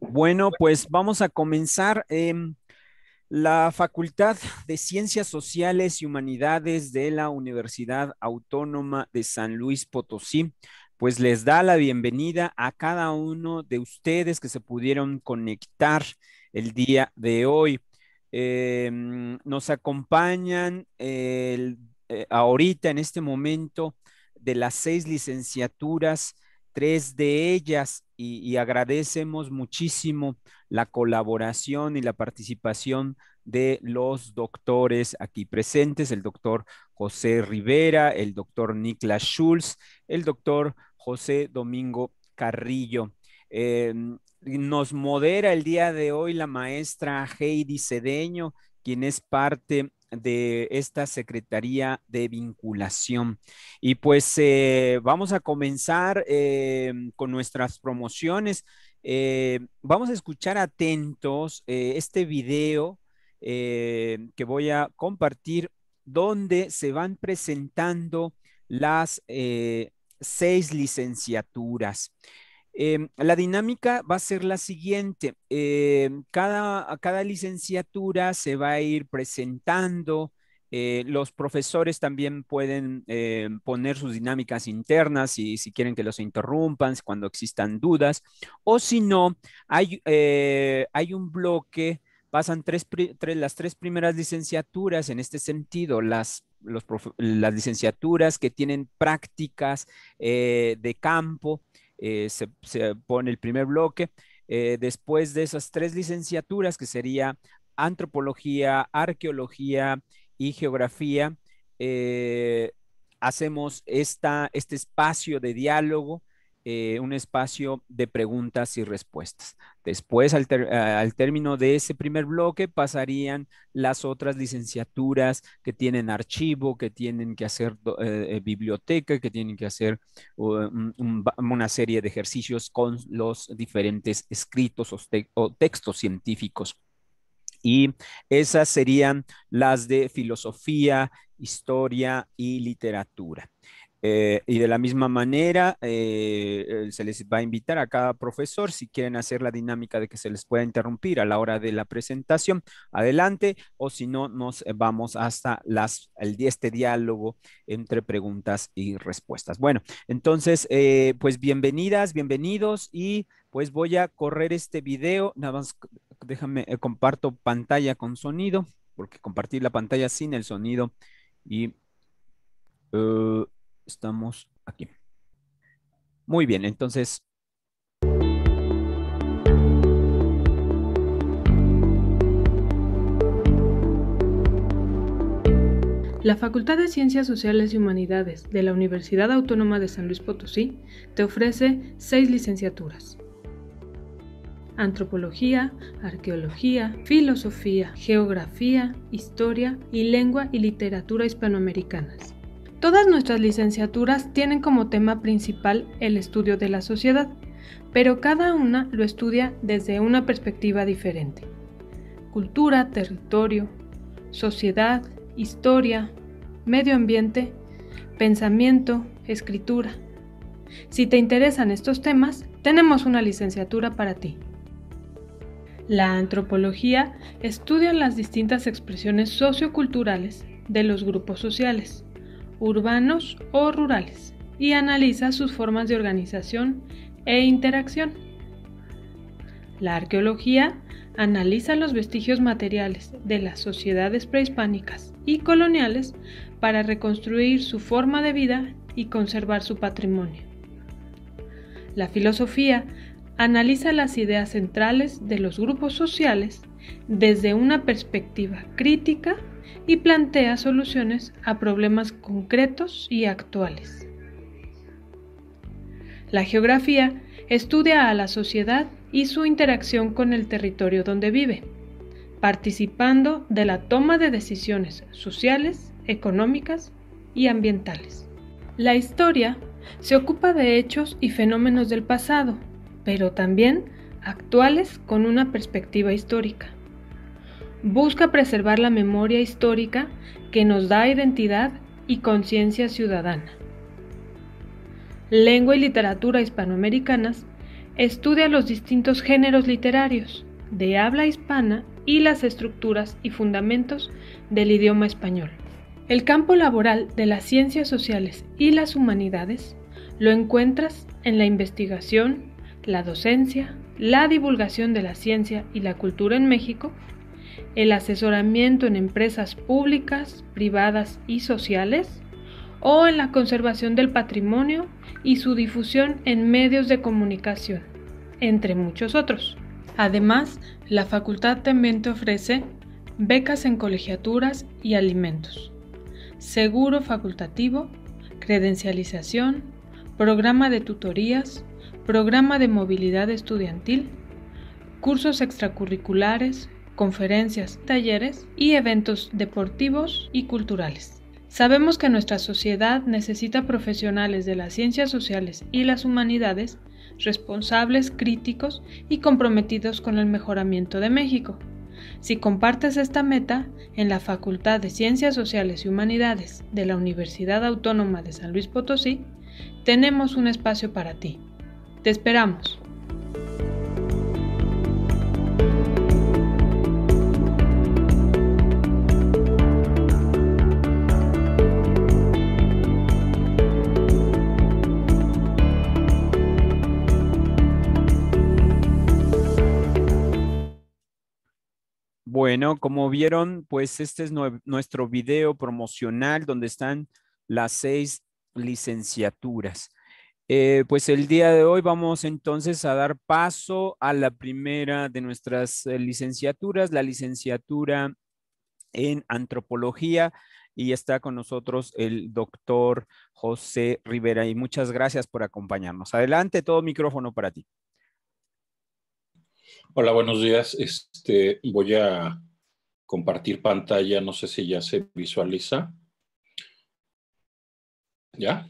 Bueno, pues vamos a comenzar. La Facultad de Ciencias Sociales y Humanidades de la Universidad Autónoma de San Luis Potosí, pues les da la bienvenida a cada uno de ustedes que se pudieron conectar el día de hoy. Nos acompañan ahorita en este momento de las 6 licenciaturas, 3 de ellas, y agradecemos muchísimo la colaboración y la participación de los doctores aquí presentes, el doctor José Rivera, el doctor Niklas Schulz, el doctor José Domingo Carrillo. Nos modera el día de hoy la maestra Heidi Cedeño, quien es parte de esta Secretaría de Vinculación. Y pues vamos a comenzar con nuestras promociones. Vamos a escuchar atentos este video que voy a compartir, donde se van presentando las 6 licenciaturas. La dinámica va a ser la siguiente. Cada licenciatura se va a ir presentando. Los profesores también pueden poner sus dinámicas internas si quieren que los interrumpan, cuando existan dudas, o si no, hay un bloque. Pasan las 3 primeras licenciaturas en este sentido, las licenciaturas que tienen prácticas de campo. Se pone el primer bloque. Después de esas 3 licenciaturas, que sería antropología, arqueología y geografía, eh, hacemos este espacio de diálogo, un espacio de preguntas y respuestas. Después, al término de ese primer bloque, pasarían las otras licenciaturas que tienen archivo, que tienen que hacer biblioteca, que tienen que hacer una serie de ejercicios con los diferentes escritos o textos científicos. Y esas serían las de filosofía, historia y literatura. Y de la misma manera, se les va a invitar a cada profesor, si quieren hacer la dinámica de que se les pueda interrumpir a la hora de la presentación, adelante, o si no, nos vamos hasta este diálogo entre preguntas y respuestas. Bueno, entonces, pues bienvenidas, bienvenidos, y pues voy a correr este video. Nada más déjame, comparto pantalla con sonido, porque compartir la pantalla sin el sonido, y eh, estamos aquí. Muy bien, entonces, La Facultad de Ciencias Sociales y Humanidades de la Universidad Autónoma de San Luis Potosí te ofrece 6 licenciaturas: Antropología, Arqueología, Filosofía, Geografía, Historia y Lengua y Literatura Hispanoamericanas. Todas nuestras licenciaturas tienen como tema principal el estudio de la sociedad, pero cada una lo estudia desde una perspectiva diferente: cultura, territorio, sociedad, historia, medio ambiente, pensamiento, escritura. Si te interesan estos temas, tenemos una licenciatura para ti. La antropología estudia las distintas expresiones socioculturales de los grupos sociales, urbanos o rurales, y analiza sus formas de organización e interacción. La arqueología analiza los vestigios materiales de las sociedades prehispánicas y coloniales para reconstruir su forma de vida y conservar su patrimonio. La filosofía analiza las ideas centrales de los grupos sociales desde una perspectiva crítica y plantea soluciones a problemas concretos y actuales. La geografía estudia a la sociedad y su interacción con el territorio donde vive, participando de la toma de decisiones sociales, económicas y ambientales. La historia se ocupa de hechos y fenómenos del pasado, pero también actuales con una perspectiva histórica. Busca preservar la memoria histórica que nos da identidad y conciencia ciudadana. Lengua y literatura hispanoamericanas Estudia los distintos géneros literarios de habla hispana y las estructuras y fundamentos del idioma español. El campo laboral de las ciencias sociales y las humanidades lo encuentras en la investigación, la docencia, la divulgación de la ciencia y la cultura en México, el asesoramiento en empresas públicas, privadas y sociales, o en la conservación del patrimonio y su difusión en medios de comunicación, entre muchos otros. Además, la facultad también te ofrece becas en colegiaturas y alimentos, seguro facultativo, credencialización, programa de tutorías, programa de movilidad estudiantil, cursos extracurriculares, conferencias, talleres y eventos deportivos y culturales. Sabemos que nuestra sociedad necesita profesionales de las ciencias sociales y las humanidades responsables, críticos y comprometidos con el mejoramiento de México. Si compartes esta meta, en la Facultad de Ciencias Sociales y Humanidades de la Universidad Autónoma de San Luis Potosí, tenemos un espacio para ti. Te esperamos. Bueno, como vieron, pues este es nuestro video promocional donde están las 6 licenciaturas. Pues el día de hoy vamos entonces a dar paso a la primera de nuestras licenciaturas, la licenciatura en antropología, y está con nosotros el doctor José Rivera, y muchas gracias por acompañarnos. Adelante, todo micrófono para ti. Hola, buenos días. Voy a compartir pantalla, no sé si ya se visualiza. ¿Ya?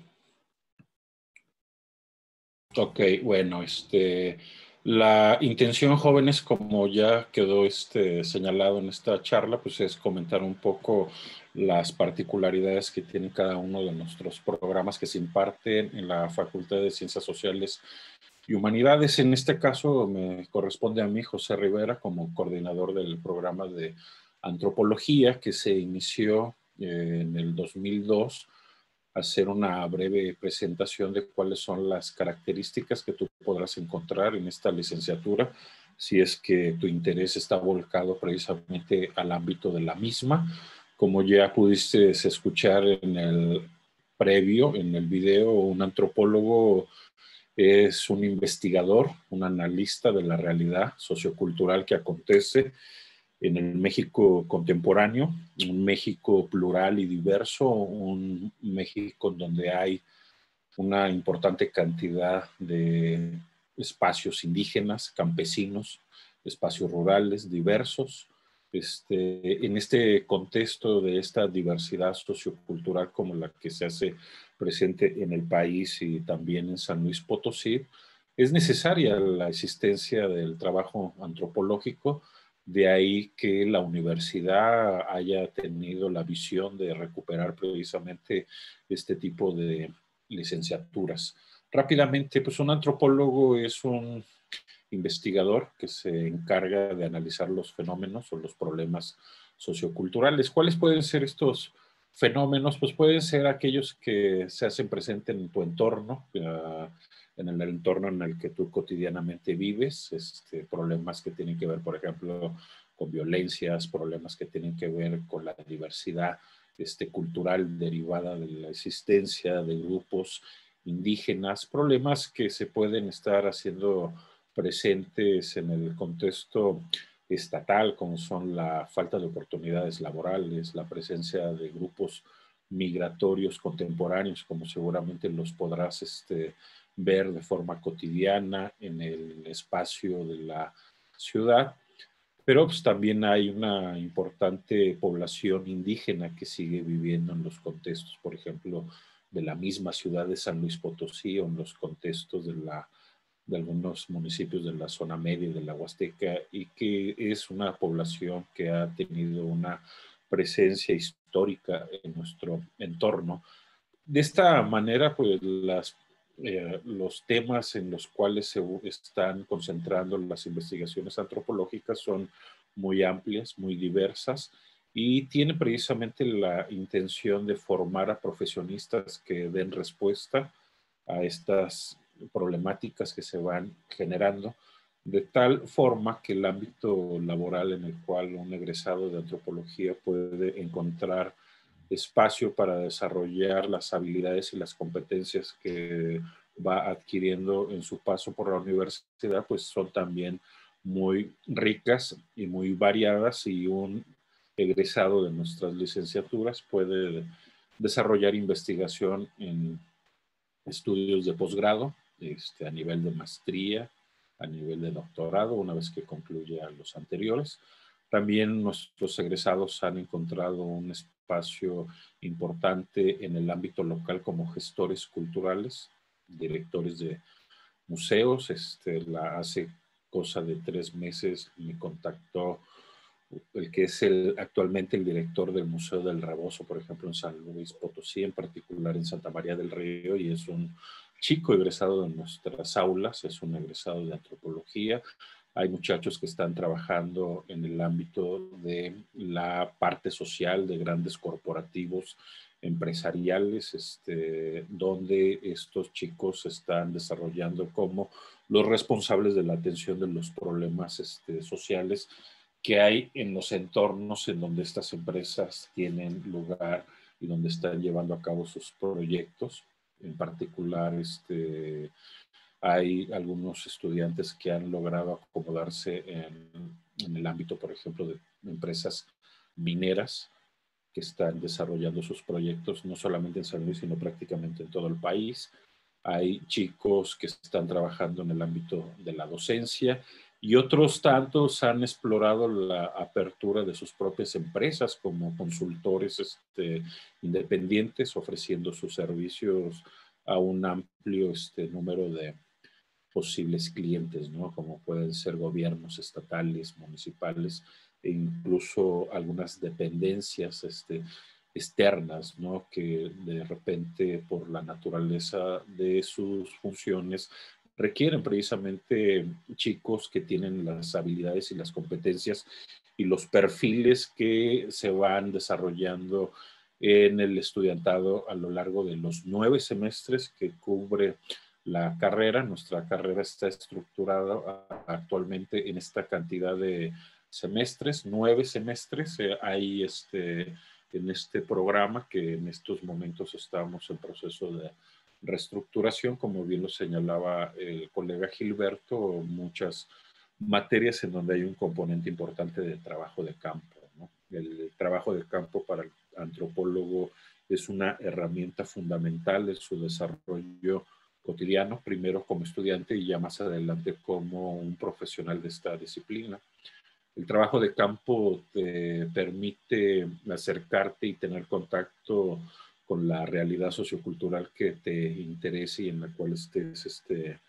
Ok, bueno, la intención, jóvenes, como ya quedó señalado en esta charla, pues es comentar un poco las particularidades que tiene cada uno de nuestros programas que se imparten en la Facultad de Ciencias Sociales y Humanidades. En este caso me corresponde a mí, José Rivera, como coordinador del programa de antropología que se inició en el 2002, hacer una breve presentación de cuáles son las características que tú podrás encontrar en esta licenciatura, si es que tu interés está volcado precisamente al ámbito de la misma. Como ya pudiste escuchar en el previo, en el video, un antropólogo es un investigador, un analista de la realidad sociocultural que acontece en el México contemporáneo, un México plural y diverso, un México donde hay una importante cantidad de espacios indígenas, campesinos, espacios rurales diversos. En este contexto de esta diversidad sociocultural como la que se hace presente en el país y también en San Luis Potosí, es necesaria la existencia del trabajo antropológico. De ahí que la universidad haya tenido la visión de recuperar precisamente este tipo de licenciaturas. Rápidamente, pues un antropólogo es un investigador que se encarga de analizar los fenómenos o los problemas socioculturales. ¿Cuáles pueden ser estos fenómenos? Pues pueden ser aquellos que se hacen presentes en tu entorno, en el entorno en el que tú cotidianamente vives, problemas que tienen que ver, por ejemplo, con violencias, problemas que tienen que ver con la diversidad cultural derivada de la existencia de grupos indígenas, problemas que se pueden estar haciendo presentes en el contexto estatal, como son la falta de oportunidades laborales, la presencia de grupos migratorios contemporáneos, como seguramente los podrás ver de forma cotidiana en el espacio de la ciudad. Pero pues, también hay una importante población indígena que sigue viviendo en los contextos, por ejemplo, de la misma ciudad de San Luis Potosí o en los contextos de algunos municipios de la zona media de la Huasteca, y que es una población que ha tenido una presencia histórica en nuestro entorno. De esta manera, pues las los temas en los cuales se están concentrando las investigaciones antropológicas son muy amplias, muy diversas, y tiene precisamente la intención de formar a profesionistas que den respuesta a estas problemáticas que se van generando, de tal forma que el ámbito laboral en el cual un egresado de antropología puede encontrar espacio para desarrollar las habilidades y las competencias que va adquiriendo en su paso por la universidad, pues son también muy ricas y muy variadas, y un egresado de nuestras licenciaturas puede desarrollar investigación en estudios de posgrado, a nivel de maestría, a nivel de doctorado, una vez que concluye a los anteriores. También nuestros egresados han encontrado un espacio importante en el ámbito local como gestores culturales, directores de museos. Hace cosa de 3 meses me contactó el que es actualmente el director del Museo del Rebozo, por ejemplo, en San Luis Potosí, en particular en Santa María del Río, y es un chico egresado de nuestras aulas, es un egresado de antropología. Hay muchachos que están trabajando en el ámbito de la parte social de grandes corporativos empresariales, donde estos chicos se están desarrollando como los responsables de la atención de los problemas sociales que hay en los entornos en donde estas empresas tienen lugar y donde están llevando a cabo sus proyectos. En particular, hay algunos estudiantes que han logrado acomodarse en el ámbito, por ejemplo, de empresas mineras que están desarrollando sus proyectos, no solamente en San Luis, sino prácticamente en todo el país. Hay chicos que están trabajando en el ámbito de la docencia, y otros tantos han explorado la apertura de sus propias empresas como consultores independientes, ofreciendo sus servicios a un amplio número de posibles clientes, ¿no? Como pueden ser gobiernos estatales, municipales, e incluso algunas dependencias externas, ¿no? Que de repente, por la naturaleza de sus funciones, requieren precisamente chicos que tienen las habilidades y las competencias y los perfiles que se van desarrollando en el estudiantado a lo largo de los 9 semestres que cubre la carrera. Nuestra carrera está estructurada actualmente en esta cantidad de semestres, 9 semestres. Hay en este programa, que en estos momentos estamos en proceso de reestructuración, como bien lo señalaba el colega Gilberto, muchas materias en donde hay un componente importante de trabajo de campo, ¿no? El trabajo de campo para el antropólogo es una herramienta fundamental en su desarrollo cotidiano, primero como estudiante y ya más adelante como un profesional de esta disciplina. El trabajo de campo te permite acercarte y tener contacto con la realidad sociocultural que te interese y en la cual estés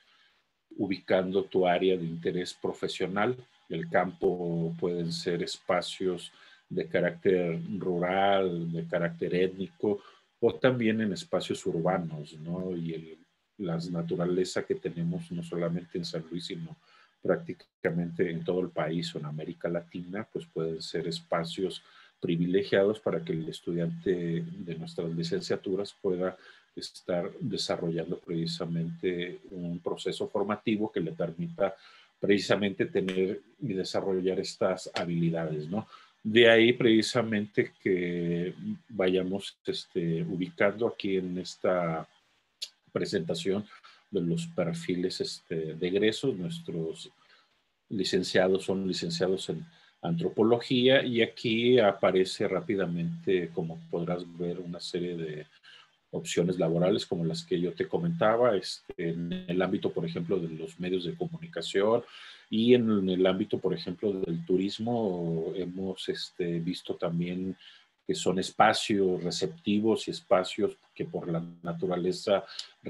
ubicando tu área de interés profesional. El campo pueden ser espacios de carácter rural, de carácter étnico, o también en espacios urbanos, ¿no? Y las naturaleza que tenemos no solamente en San Luis, sino prácticamente en todo el país o en América Latina, pues pueden ser espacios privilegiados para que el estudiante de nuestras licenciaturas pueda estar desarrollando precisamente un proceso formativo que le permita precisamente tener y desarrollar estas habilidades, ¿no? De ahí precisamente que vayamos ubicando aquí en esta presentación de los perfiles de egresos. Nuestros licenciados son licenciados en antropología, y aquí aparece rápidamente, como podrás ver, una serie de opciones laborales como las que yo te comentaba, en el ámbito, por ejemplo, de los medios de comunicación, y en el ámbito, por ejemplo, del turismo. Hemos visto también que son espacios receptivos y espacios que por la naturaleza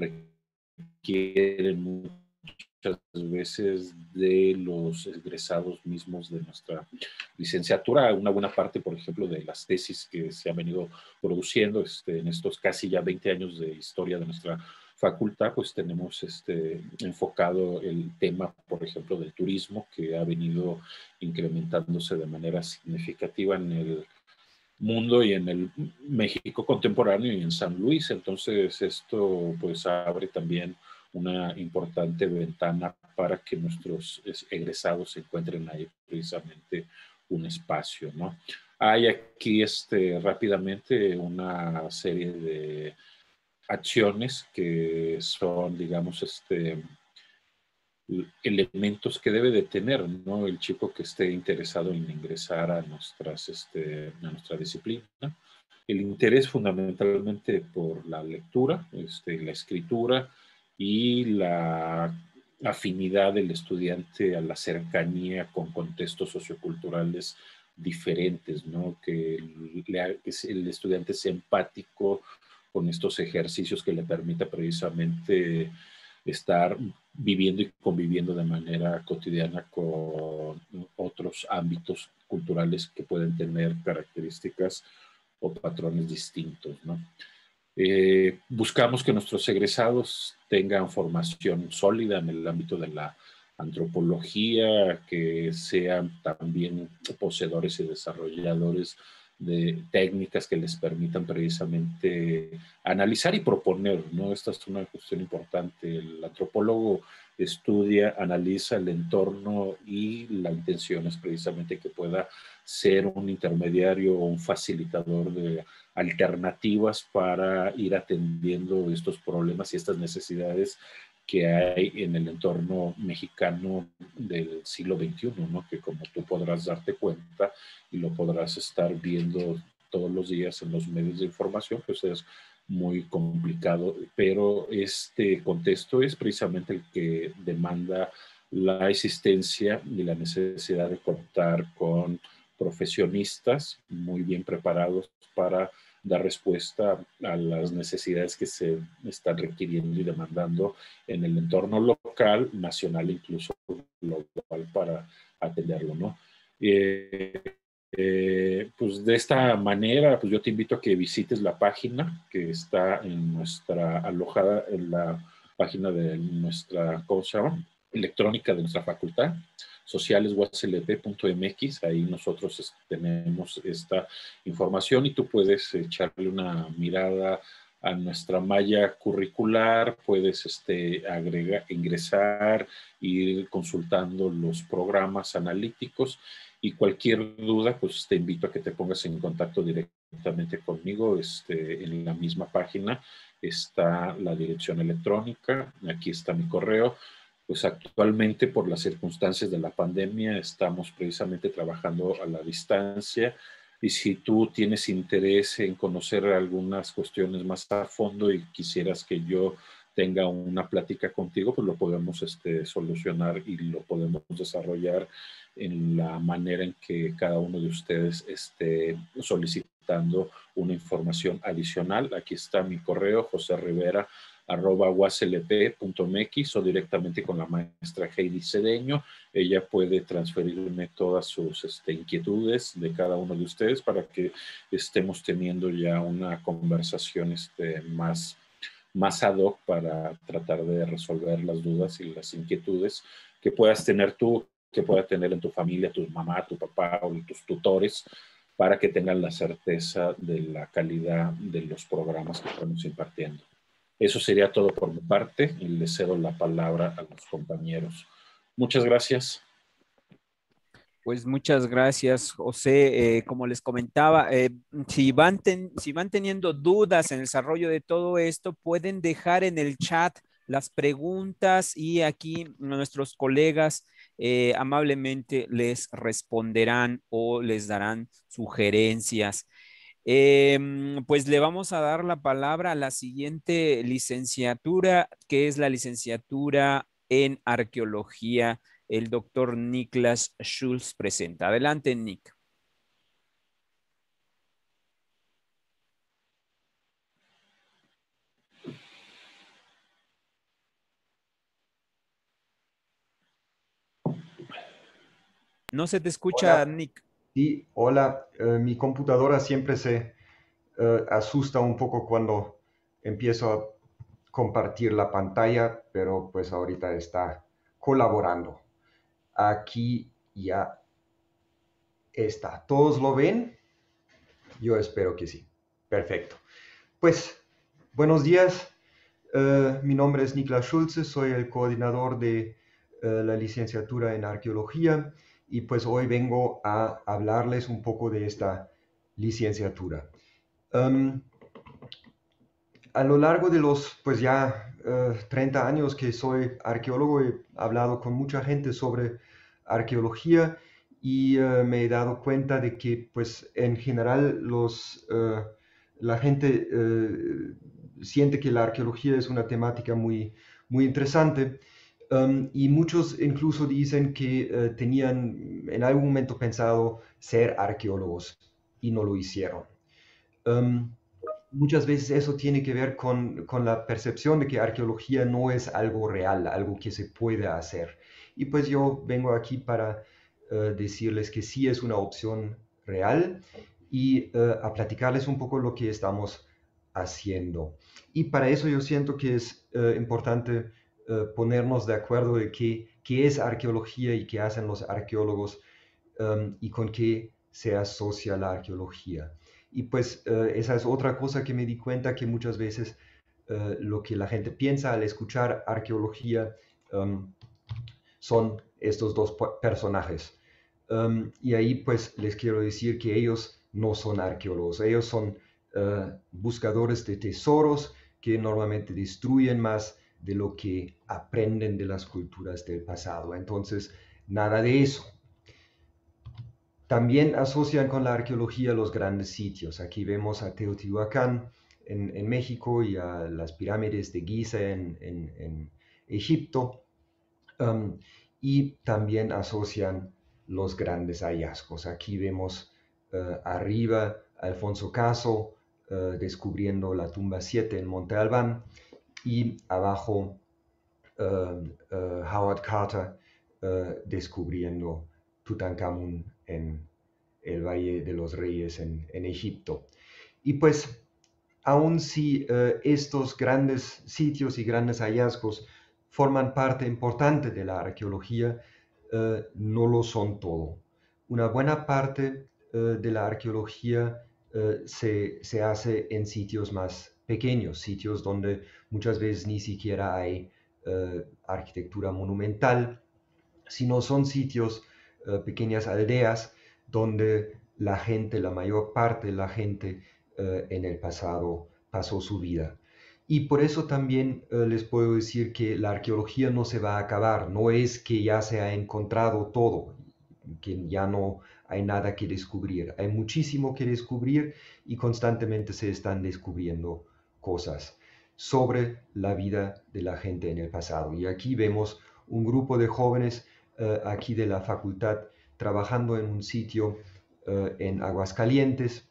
requieren muchas veces de los egresados mismos de nuestra licenciatura. Una buena parte, por ejemplo, de las tesis que se han venido produciendo en estos casi ya 20 años de historia de nuestra facultad, pues tenemos enfocado el tema, por ejemplo, del turismo, que ha venido incrementándose de manera significativa en el mundo y en el México contemporáneo y en San Luis. Entonces esto pues abre también una importante ventana para que nuestros egresados encuentren ahí precisamente un espacio, ¿no? Hay aquí rápidamente una serie de acciones que son, digamos, elementos que debe de tener, ¿no? El chico que esté interesado en ingresar a a nuestra disciplina. El interés fundamentalmente por la lectura, la escritura y la afinidad del estudiante a la cercanía con contextos socioculturales diferentes, ¿no? Que el estudiante sea empático con estos ejercicios que le permita precisamente estar viviendo y conviviendo de manera cotidiana con otros ámbitos culturales que pueden tener características o patrones distintos, ¿no? Buscamos que nuestros egresados tengan formación sólida en el ámbito de la antropología, que sean también poseedores y desarrolladores de técnicas que les permitan precisamente analizar y proponer, ¿no? Esta es una cuestión importante. El antropólogo estudia, analiza el entorno y la intención es precisamente que pueda ser un intermediario o un facilitador de alternativas para ir atendiendo estos problemas y estas necesidades que hay en el entorno mexicano del siglo XXI, ¿no? Que como tú podrás darte cuenta y lo podrás estar viendo todos los días en los medios de información, pues es muy complicado, pero este contexto es precisamente el que demanda la existencia y la necesidad de contar con profesionistas muy bien preparados para dar respuesta a las necesidades que se están requiriendo y demandando en el entorno local, nacional e incluso global para atenderlo, ¿no? Pues de esta manera, pues yo te invito a que visites la página que está alojada en la página de nuestra, ¿cómo se llama? Electrónica de nuestra facultad, socialesuslp.mx. Ahí nosotros tenemos esta información y tú puedes echarle una mirada a nuestra malla curricular, puedes ingresar, ir consultando los programas analíticos y cualquier duda, pues te invito a que te pongas en contacto directamente conmigo. En la misma página está la dirección electrónica, aquí está mi correo. Pues actualmente por las circunstancias de la pandemia estamos precisamente trabajando a la distancia y si tú tienes interés en conocer algunas cuestiones más a fondo y quisieras que yo tenga una plática contigo, pues lo podemos solucionar y lo podemos desarrollar en la manera en que cada uno de ustedes esté solicitando una información adicional. Aquí está mi correo, joserrivera@uaslp.mx o directamente con la maestra Heidi Cedeño. Ella puede transferirme todas sus inquietudes de cada uno de ustedes para que estemos teniendo ya una conversación más ad hoc para tratar de resolver las dudas y las inquietudes que puedas tener tú, que pueda tener en tu familia, tu mamá, tu papá o tus tutores, para que tengan la certeza de la calidad de los programas que estamos impartiendo. Eso sería todo por mi parte y le cedo la palabra a los compañeros. Muchas gracias. Pues muchas gracias, José. Como les comentaba, si van teniendo dudas en el desarrollo de todo esto, pueden dejar en el chat las preguntas y aquí nuestros colegas amablemente les responderán o les darán sugerencias. Pues le vamos a dar la palabra a la siguiente licenciatura, que es la licenciatura en arqueología. El doctor Niklas Schulz presenta. Adelante, Nick. No se te escucha, Hola, Nick. sí, hola. Mi computadora siempre se asusta un poco cuando empiezo compartir la pantalla, pero pues ahorita está colaborando. Aquí ya está. ¿Todos lo ven? Yo espero que sí. Perfecto. Pues, buenos días. Mi nombre es Niklas Schulze, soy el coordinador de la licenciatura en arqueología y pues hoy vengo a hablarles un poco de esta licenciatura. A lo largo de los pues ya 30 años que soy arqueólogo, he hablado con mucha gente sobre arqueología y me he dado cuenta de que pues en general la gente siente que la arqueología es una temática muy interesante. Y muchos incluso dicen que tenían en algún momento pensado ser arqueólogos y no lo hicieron. Um, Muchas veces eso tiene que ver con la percepción de que arqueología no es algo real, algo que se puede hacer. Y pues yo vengo aquí para decirles que sí es una opción real y a platicarles un poco lo que estamos haciendo. Y para eso yo siento que es importante ponernos de acuerdo de qué es arqueología y qué hacen los arqueólogos y con qué se asocia la arqueología. Y pues esa es otra cosa que me di cuenta que muchas veces lo que la gente piensa al escuchar arqueología son estos dos personajes. Y ahí pues les quiero decir que ellos no son arqueólogos, ellos son buscadores de tesoros que normalmente destruyen más de lo que aprenden de las culturas del pasado. Entonces, nada de eso. También asocian con la arqueología los grandes sitios. Aquí vemos a Teotihuacán en México y a las pirámides de Giza en Egipto. Y también asocian los grandes hallazgos. Aquí vemos arriba a Alfonso Caso descubriendo la tumba 7 en Monte Albán y abajo Howard Carter descubriendo Tutankamón en el Valle de los Reyes en Egipto. Y pues, aun si estos grandes sitios y grandes hallazgos forman parte importante de la arqueología, no lo son todo. Una buena parte de la arqueología se hace en sitios más pequeños, sitios donde muchas veces ni siquiera hay arquitectura monumental, sino son sitios, pequeñas aldeas, donde la gente, la mayor parte de la gente en el pasado pasó su vida. Y por eso también les puedo decir que la arqueología no se va a acabar, no es que ya se ha encontrado todo, que ya no hay nada que descubrir, hay muchísimo que descubrir y constantemente se están descubriendo cosas sobre la vida de la gente en el pasado. Y aquí vemos un grupo de jóvenes aquí de la facultad trabajando en un sitio en Aguascalientes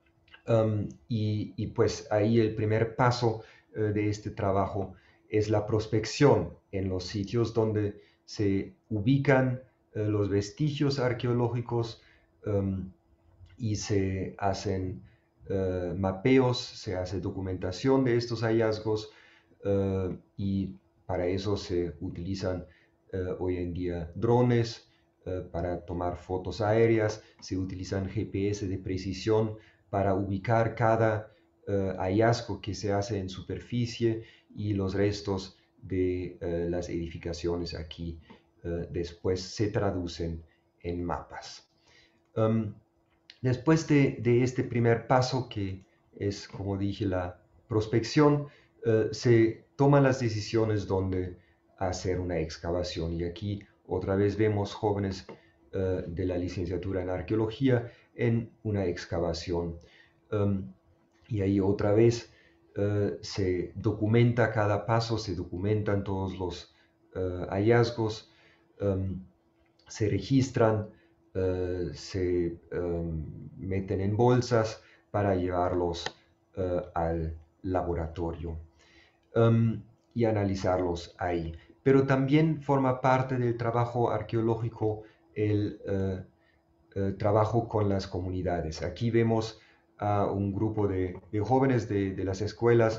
y pues ahí el primer paso de este trabajo es la prospección en los sitios donde se ubican los vestigios arqueológicos y se hacen mapeos, se hace documentación de estos hallazgos y para eso se utilizan hoy en día drones para tomar fotos aéreas, se utilizan GPS de precisión para ubicar cada hallazgo que se hace en superficie y los restos de las edificaciones aquí después se traducen en mapas. Después de este primer paso, que es, como dije, la prospección, se toman las decisiones donde hacer una excavación. Y aquí otra vez vemos jóvenes de la licenciatura en arqueología en una excavación. Y ahí otra vez se documenta cada paso, se documentan todos los hallazgos, se registran, se meten en bolsas para llevarlos al laboratorio y analizarlos ahí. Pero también forma parte del trabajo arqueológico el trabajo con las comunidades. Aquí vemos a un grupo de jóvenes de las escuelas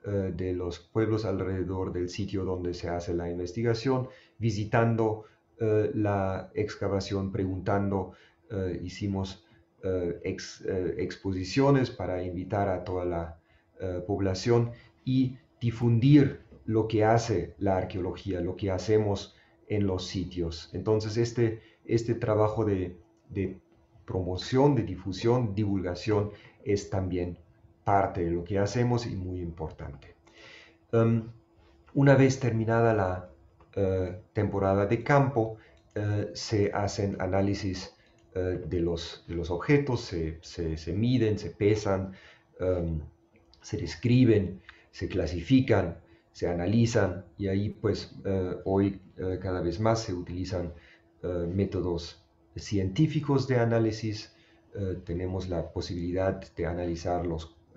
de los pueblos alrededor del sitio donde se hace la investigación, visitando la excavación, preguntando, hicimos exposiciones para invitar a toda la población y difundir lo que hace la arqueología, lo que hacemos en los sitios. Entonces este trabajo de promoción, de difusión, divulgación es también parte de lo que hacemos y muy importante. Una vez terminada la temporada de campo, se hacen análisis de los objetos, se miden, se pesan, se describen, se clasifican, se analizan y ahí pues hoy cada vez más se utilizan métodos científicos de análisis. Tenemos la posibilidad de analizar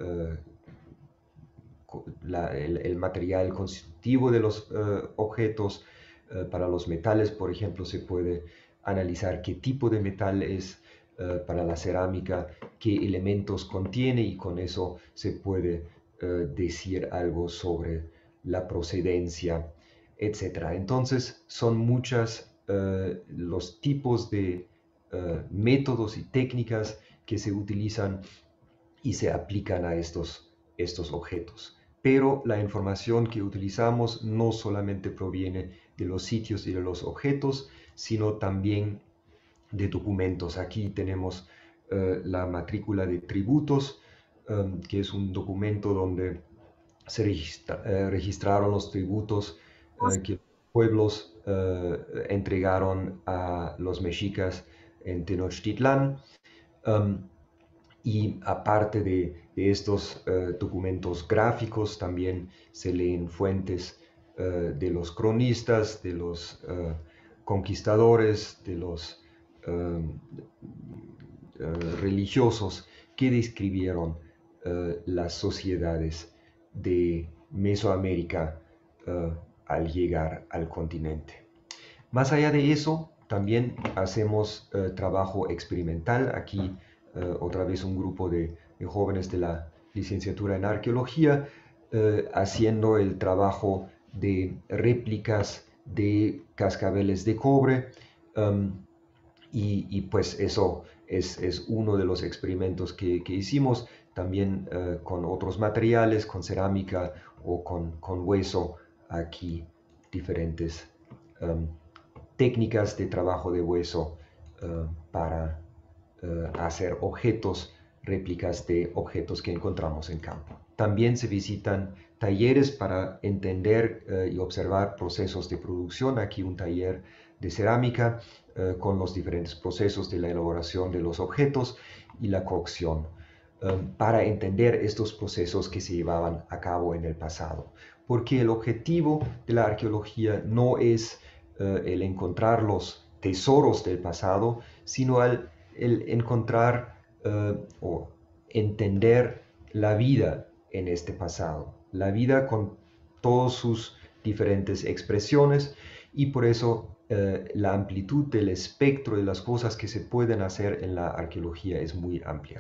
el material constitutivo de los objetos. Para los metales, por ejemplo, se puede analizar qué tipo de metal es. Para la cerámica, qué elementos contiene, y con eso se puede decir algo sobre la procedencia, etc. Entonces son muchas los tipos de métodos y técnicas que se utilizan y se aplican a estos objetos. Pero la información que utilizamos no solamente proviene de los sitios y de los objetos, sino también de documentos. Aquí tenemos la matrícula de tributos, que es un documento donde se registraron los tributos que pueblos entregaron a los mexicas en Tenochtitlán. Y aparte de estos documentos gráficos, también se leen fuentes de los cronistas, de los conquistadores, de los religiosos que describieron las sociedades de Mesoamérica al llegar al continente. Más allá de eso, también hacemos trabajo experimental. Aquí otra vez un grupo de jóvenes de la licenciatura en arqueología haciendo el trabajo de réplicas de cascabeles de cobre, y pues eso es uno de los experimentos que hicimos, también con otros materiales, con cerámica o con hueso. Aquí diferentes técnicas de trabajo de hueso para hacer objetos, réplicas de objetos que encontramos en campo. También se visitan talleres para entender y observar procesos de producción. Aquí un taller de cerámica con los diferentes procesos de la elaboración de los objetos y la cocción, para entender estos procesos que se llevaban a cabo en el pasado. Porque el objetivo de la arqueología no es el encontrar los tesoros del pasado, sino el encontrar o entender la vida en este pasado, la vida con todas sus diferentes expresiones, y por eso la amplitud del espectro de las cosas que se pueden hacer en la arqueología es muy amplia.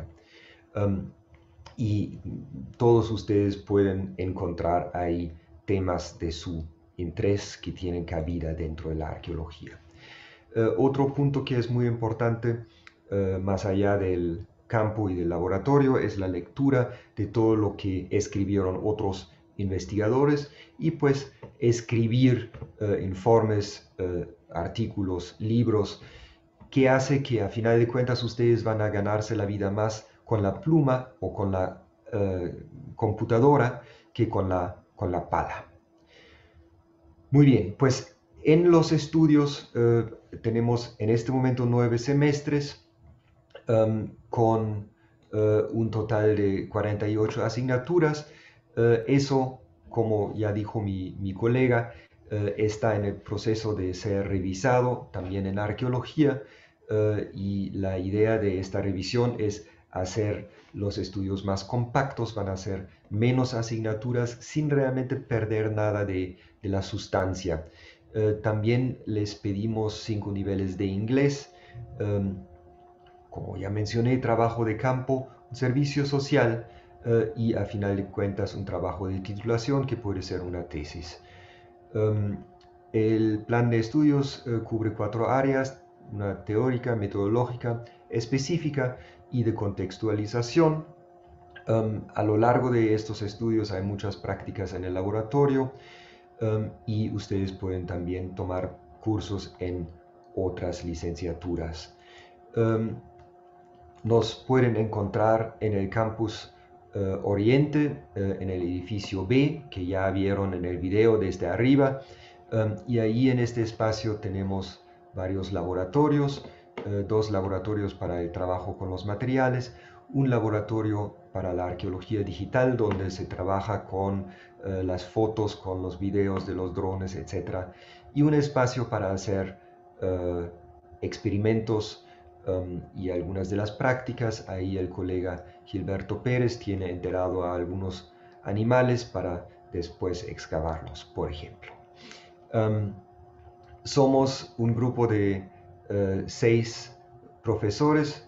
Y todos ustedes pueden encontrar ahí temas de su interés que tienen cabida dentro de la arqueología. Otro punto que es muy importante, más allá del campo y del laboratorio, es la lectura de todo lo que escribieron otros investigadores, y pues escribir informes, artículos, libros, que hace que a final de cuentas ustedes van a ganarse la vida más con la pluma o con la computadora que con la pala. Muy bien, pues en los estudios tenemos en este momento 9 semestres con un total de 48 asignaturas. Eso, como ya dijo mi colega, está en el proceso de ser revisado también en arqueología, y la idea de esta revisión es hacer los estudios más compactos, van a ser menos asignaturas sin realmente perder nada de la sustancia. También les pedimos 5 niveles de inglés. Como ya mencioné, trabajo de campo, servicio social, y a final de cuentas un trabajo de titulación que puede ser una tesis. El plan de estudios cubre 4 áreas: una teórica, metodológica, específica y de contextualización. A lo largo de estos estudios hay muchas prácticas en el laboratorio, y ustedes pueden también tomar cursos en otras licenciaturas. Nos pueden encontrar en el campus Oriente, en el edificio B, que ya vieron en el video desde arriba, y ahí en este espacio tenemos varios laboratorios, 2 laboratorios para el trabajo con los materiales, un laboratorio para la arqueología digital donde se trabaja con las fotos, con los videos de los drones, etc. Y un espacio para hacer experimentos y algunas de las prácticas. Ahí el colega Gilberto Pérez tiene enterrado a algunos animales para después excavarlos, por ejemplo. Somos un grupo de 6 profesores,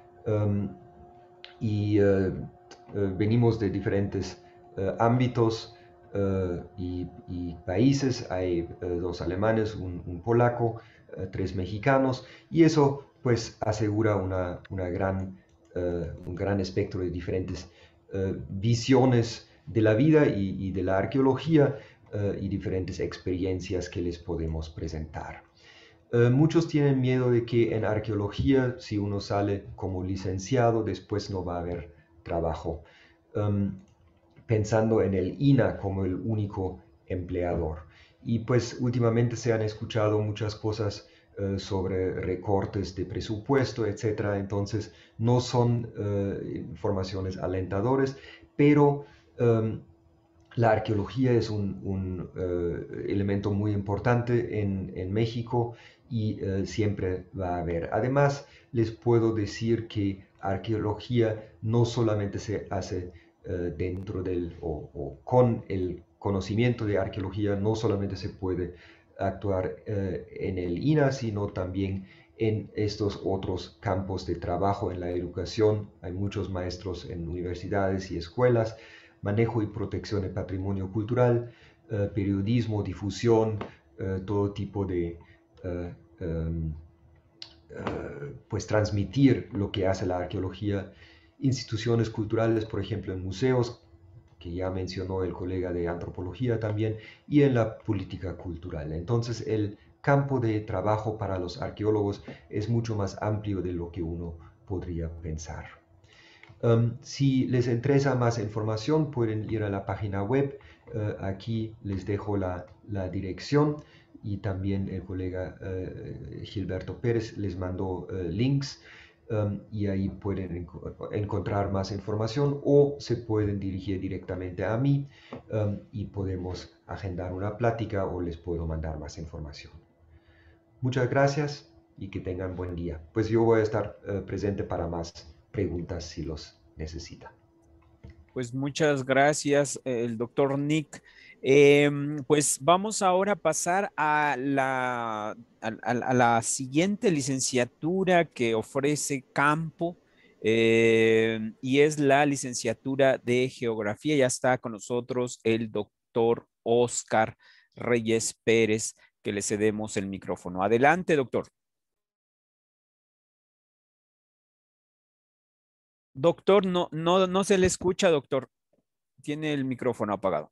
y venimos de diferentes ámbitos y países. Hay 2 alemanes, un polaco, 3 mexicanos, y eso pues asegura un gran espectro de diferentes visiones de la vida y de la arqueología, y diferentes experiencias que les podemos presentar. Muchos tienen miedo de que en arqueología, si uno sale como licenciado, después no va a haber trabajo, pensando en el INAH como el único empleador. Y pues últimamente se han escuchado muchas cosas sobre recortes de presupuesto, etc. Entonces no son informaciones alentadoras, pero la arqueología es un elemento muy importante en México, y siempre va a haber. Además, les puedo decir que arqueología no solamente se hace dentro del o con el conocimiento de arqueología, no solamente se puede actuar en el INAH, sino también en estos otros campos de trabajo en la educación. Hay muchos maestros en universidades y escuelas: manejo y protección del patrimonio cultural, periodismo, difusión, todo tipo de pues transmitir lo que hace la arqueología, instituciones culturales, por ejemplo en museos, que ya mencionó el colega de antropología también, y en la política cultural. Entonces el campo de trabajo para los arqueólogos es mucho más amplio de lo que uno podría pensar. Si les interesa más información, pueden ir a la página web. Aquí les dejo la dirección, y también el colega Gilberto Pérez les mandó links, y ahí pueden encontrar más información, o se pueden dirigir directamente a mí, y podemos agendar una plática o les puedo mandar más información. Muchas gracias y que tengan buen día. Pues yo voy a estar presente para más preguntas si los necesita. Pues muchas gracias, el doctor Nick. Pues vamos ahora a pasar a la siguiente licenciatura que ofrece Campo, y es la licenciatura de Geografía. Ya está con nosotros el doctor Oscar Reyes Pérez, que le cedemos el micrófono. Adelante, doctor. Doctor, no se le escucha, doctor. Tiene el micrófono apagado.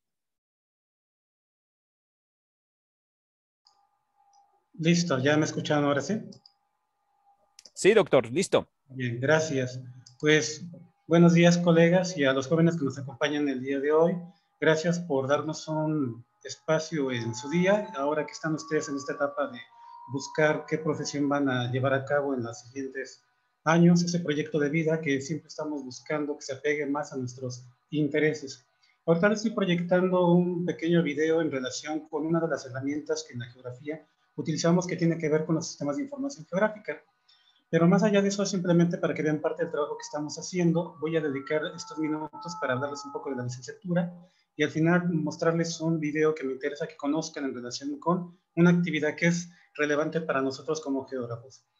Listo, ¿ya me escuchan ahora sí? Sí, doctor, listo. Bien, gracias. Pues buenos días, colegas, y a los jóvenes que nos acompañan el día de hoy. Gracias por darnos un espacio en su día, ahora que están ustedes en esta etapa de buscar qué profesión van a llevar a cabo en los siguientes años, ese proyecto de vida que siempre estamos buscando que se apegue más a nuestros intereses. Ahorita les estoy proyectando un pequeño video en relación con una de las herramientas que en la geografía utilizamos, que tiene que ver con los sistemas de información geográfica. Pero más allá de eso, simplemente para que vean parte del trabajo que estamos haciendo, voy a dedicar estos minutos para hablarles un poco de la licenciatura y al final mostrarles un video que me interesa que conozcan en relación con una actividad que es relevante para nosotros como geógrafos.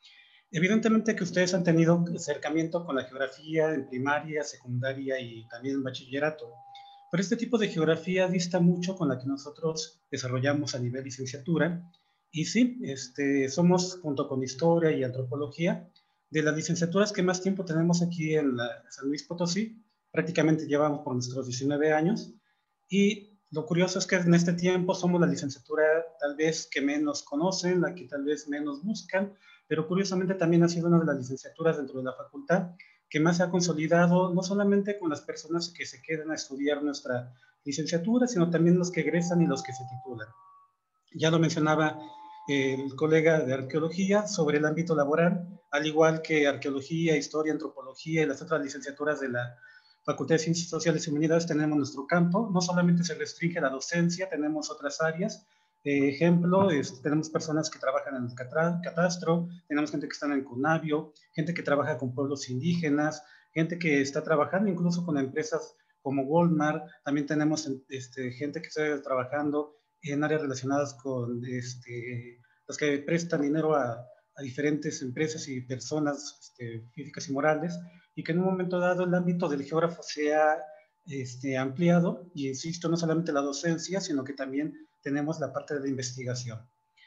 Evidentemente que ustedes han tenido acercamiento con la geografía en primaria, secundaria y también en bachillerato, pero este tipo de geografía dista mucho con la que nosotros desarrollamos a nivel licenciatura. Y sí, somos, junto con historia y antropología, de las licenciaturas que más tiempo tenemos aquí en San Luis Potosí. Prácticamente llevamos por nuestros 19 años. Y lo curioso es que en este tiempo somos la licenciatura tal vez que menos conocen, la que tal vez menos buscan, pero curiosamente también ha sido una de las licenciaturas dentro de la facultad que más se ha consolidado, no solamente con las personas que se quedan a estudiar nuestra licenciatura, sino también los que egresan y los que se titulan. Ya lo mencionaba el colega de arqueología sobre el ámbito laboral, al igual que arqueología, historia, antropología y las otras licenciaturas de la Facultad de Ciencias Sociales y Humanidades tenemos nuestro campo. No solamente se restringe a la docencia, tenemos otras áreas. Ejemplo, tenemos personas que trabajan en el catastro, tenemos gente que está en el CONAVIO, gente que trabaja con pueblos indígenas, gente que está trabajando incluso con empresas como Walmart, también tenemos gente que está trabajando en áreas relacionadas con los que prestan dinero a diferentes empresas y personas físicas y morales, y que en un momento dado el ámbito del geógrafo se ha ampliado, y insisto, no solamente la docencia, sino que también tenemos la parte de la investigación.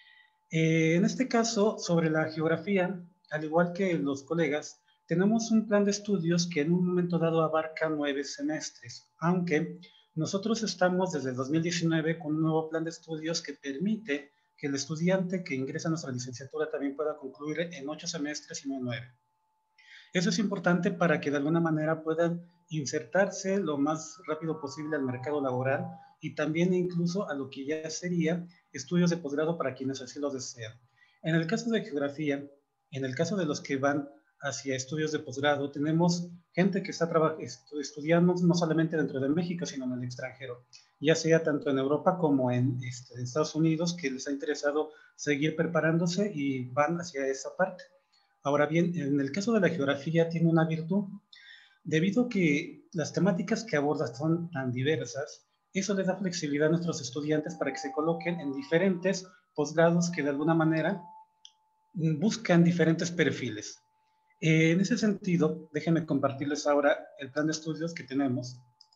En este caso, sobre la geografía, al igual que los colegas, tenemos un plan de estudios que en un momento dado abarca 9 semestres, aunque nosotros estamos desde el 2019 con un nuevo plan de estudios que permite que el estudiante que ingresa a nuestra licenciatura también pueda concluir en 8 semestres y no en 9. Eso es importante para que de alguna manera puedan insertarse lo más rápido posible al mercado laboral y también incluso a lo que ya sería estudios de posgrado para quienes así lo desean. En el caso de geografía, en el caso de los que van hacia estudios de posgrado, tenemos gente que está estudiando no solamente dentro de México, sino en el extranjero, ya sea tanto en Europa como en Estados Unidos, que les ha interesado seguir preparándose y van hacia esa parte. Ahora bien, en el caso de la geografía tiene una virtud, debido a que las temáticas que aborda son tan diversas, eso les da flexibilidad a nuestros estudiantes para que se coloquen en diferentes posgrados que de alguna manera buscan diferentes perfiles. En ese sentido, déjenme compartirles ahora el plan de estudios que tenemos.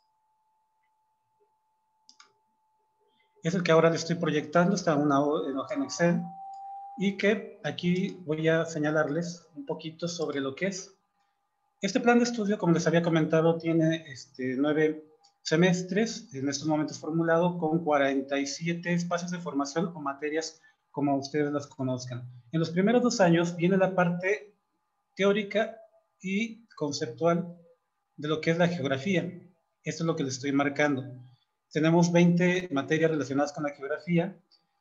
Es el que ahora les estoy proyectando, está en una hoja en Excel, y que aquí voy a señalarles un poquito sobre lo que es. Este plan de estudio, como les había comentado, tiene 9 semestres, en estos momentos formulado con 47 espacios de formación o materias como ustedes las conozcan. En los primeros 2 años viene la parte teórica y conceptual de lo que es la geografía. Esto es lo que les estoy marcando. Tenemos 20 materias relacionadas con la geografía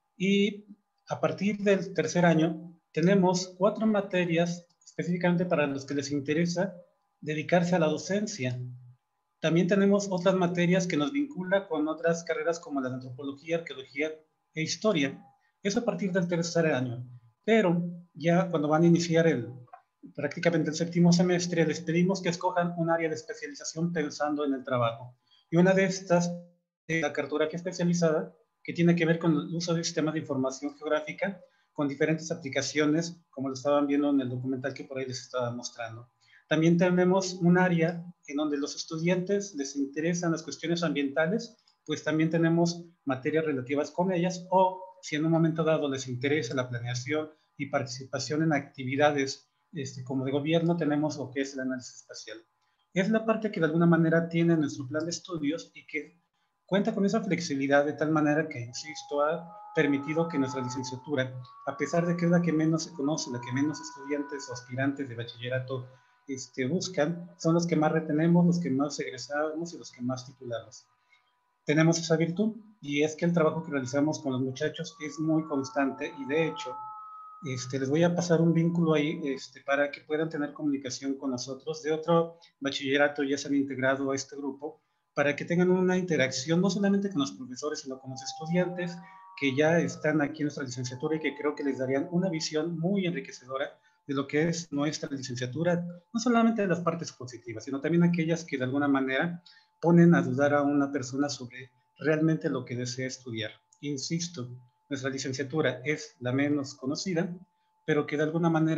y a partir del tercer año tenemos 4 materias específicamente para los que les interesa dedicarse a la docencia. También tenemos otras materias que nos vinculan con otras carreras como la de antropología, arqueología e historia. Eso a partir del tercer año. Pero ya cuando van a iniciar prácticamente el séptimo semestre, les pedimos que escojan un área de especialización pensando en el trabajo. Y una de estas es la cartografía especializada, que tiene que ver con el uso de sistemas de información geográfica con diferentes aplicaciones, como lo estaban viendo en el documental que por ahí les estaba mostrando. También tenemos un área en donde los estudiantes les interesan las cuestiones ambientales, pues también tenemos materias relativas con ellas, o si en un momento dado les interesa la planeación y participación en actividades como de gobierno, tenemos lo que es el análisis espacial. Es la parte que de alguna manera tiene nuestro plan de estudios y que cuenta con esa flexibilidad de tal manera que, insisto, ha permitido que nuestra licenciatura, a pesar de que es la que menos se conoce, la que menos estudiantes o aspirantes de bachillerato buscan, son los que más retenemos, los que más egresamos y los que más titulamos. Tenemos esa virtud y es que el trabajo que realizamos con los muchachos es muy constante y de hecho les voy a pasar un vínculo ahí para que puedan tener comunicación con nosotros. De otro bachillerato ya se han integrado a este grupo para que tengan una interacción no solamente con los profesores, sino con los estudiantes que ya están aquí en nuestra licenciatura y que creo que les darían una visión muy enriquecedora de lo que es nuestra licenciatura, no solamente de las partes positivas, sino también aquellas que de alguna manera ponen a dudar a una persona sobre realmente lo que desea estudiar. Insisto, nuestra licenciatura es la menos conocida, pero que de alguna manera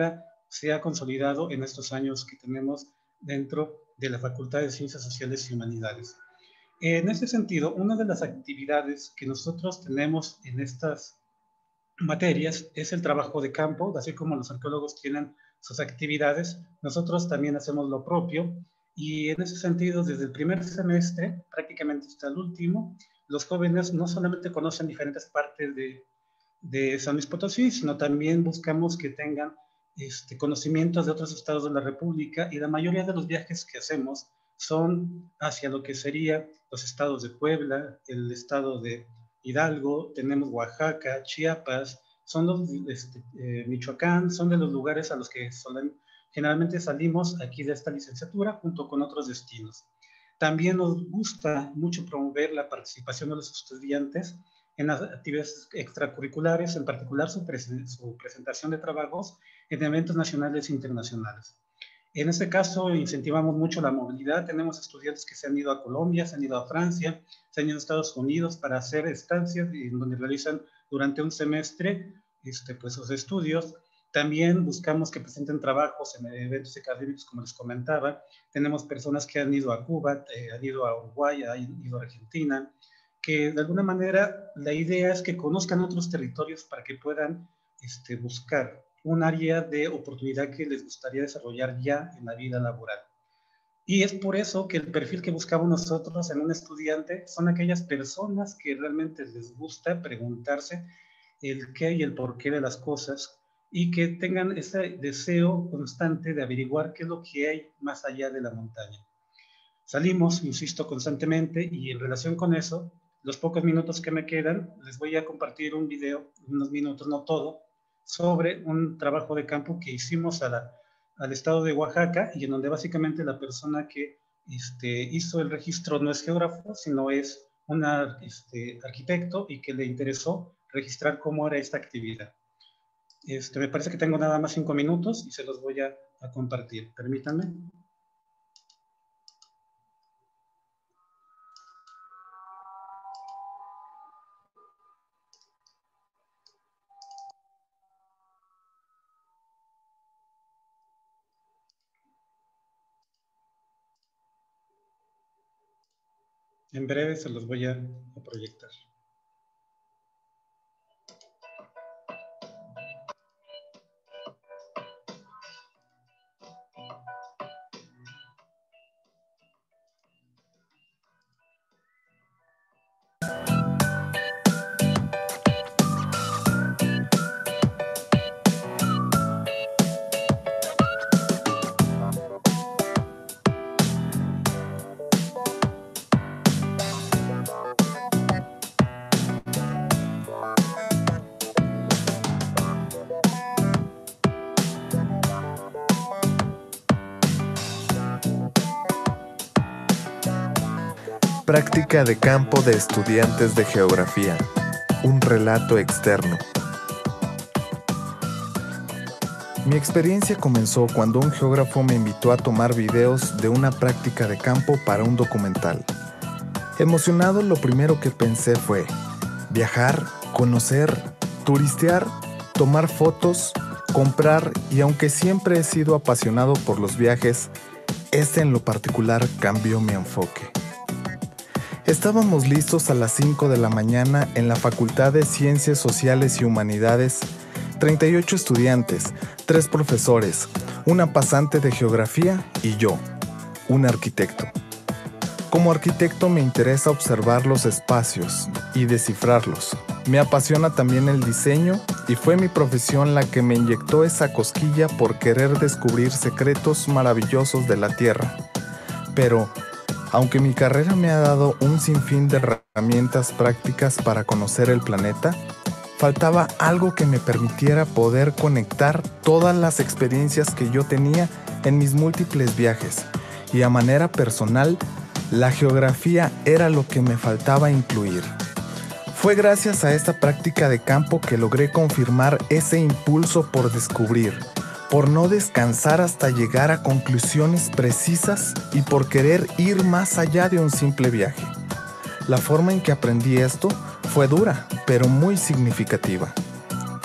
se ha consolidado en estos años que tenemos dentro de la Facultad de Ciencias Sociales y Humanidades. En este sentido, una de las actividades que nosotros tenemos en estas materias es el trabajo de campo, así como los arqueólogos tienen sus actividades, nosotros también hacemos lo propio, y en ese sentido, desde el primer semestre, prácticamente hasta el último, los jóvenes no solamente conocen diferentes partes de San Luis Potosí, sino también buscamos que tengan conocimientos de otros estados de la República, y la mayoría de los viajes que hacemos son hacia lo que sería los estados de Puebla, el estado de Hidalgo, tenemos Oaxaca, Chiapas, son los Michoacán, son de los lugares a los que generalmente salimos aquí de esta licenciatura junto con otros destinos. También nos gusta mucho promover la participación de los estudiantes en las actividades extracurriculares, en particular su presentación de trabajos en eventos nacionales e internacionales. En este caso, incentivamos mucho la movilidad. Tenemos estudiantes que se han ido a Colombia, se han ido a Francia, se han ido a Estados Unidos para hacer estancias en donde realizan durante un semestre pues, sus estudios. También buscamos que presenten trabajos en eventos académicos, como les comentaba. Tenemos personas que han ido a Cuba, han ido a Uruguay, han ido a Argentina, que de alguna manera la idea es que conozcan otros territorios para que puedan buscar un área de oportunidad que les gustaría desarrollar ya en la vida laboral. Y es por eso que el perfil que buscamos nosotros en un estudiante son aquellas personas que realmente les gusta preguntarse el qué y el por qué de las cosas, y que tengan ese deseo constante de averiguar qué es lo que hay más allá de la montaña. Salimos, insisto, constantemente, y en relación con eso, los pocos minutos que me quedan, les voy a compartir un video, unos minutos, no todo, sobre un trabajo de campo que hicimos al estado de Oaxaca, y en donde básicamente la persona que hizo el registro no es geógrafo, sino es un arquitecto, y que le interesó registrar cómo era esta actividad. Me parece que tengo nada más 5 minutos y se los voy a compartir. Permítanme. En breve se los voy a proyectar. Práctica de campo de estudiantes de geografía. Un relato externo. Mi experiencia comenzó cuando un geógrafo me invitó a tomar videos de una práctica de campo para un documental. Emocionado, lo primero que pensé fue viajar, conocer, turistear, tomar fotos, comprar, y aunque siempre he sido apasionado por los viajes, este en lo particular cambió mi enfoque. Estábamos listos a las 5 de la mañana en la Facultad de Ciencias Sociales y Humanidades, 38 estudiantes, 3 profesores, una pasante de geografía y yo, un arquitecto. Como arquitecto me interesa observar los espacios y descifrarlos. Me apasiona también el diseño, y fue mi profesión la que me inyectó esa cosquilla por querer descubrir secretos maravillosos de la Tierra. Pero aunque mi carrera me ha dado un sinfín de herramientas prácticas para conocer el planeta, faltaba algo que me permitiera poder conectar todas las experiencias que yo tenía en mis múltiples viajes, y a manera personal, la geografía era lo que me faltaba incluir. Fue gracias a esta práctica de campo que logré confirmar ese impulso por descubrir, por no descansar hasta llegar a conclusiones precisas y por querer ir más allá de un simple viaje. La forma en que aprendí esto fue dura, pero muy significativa.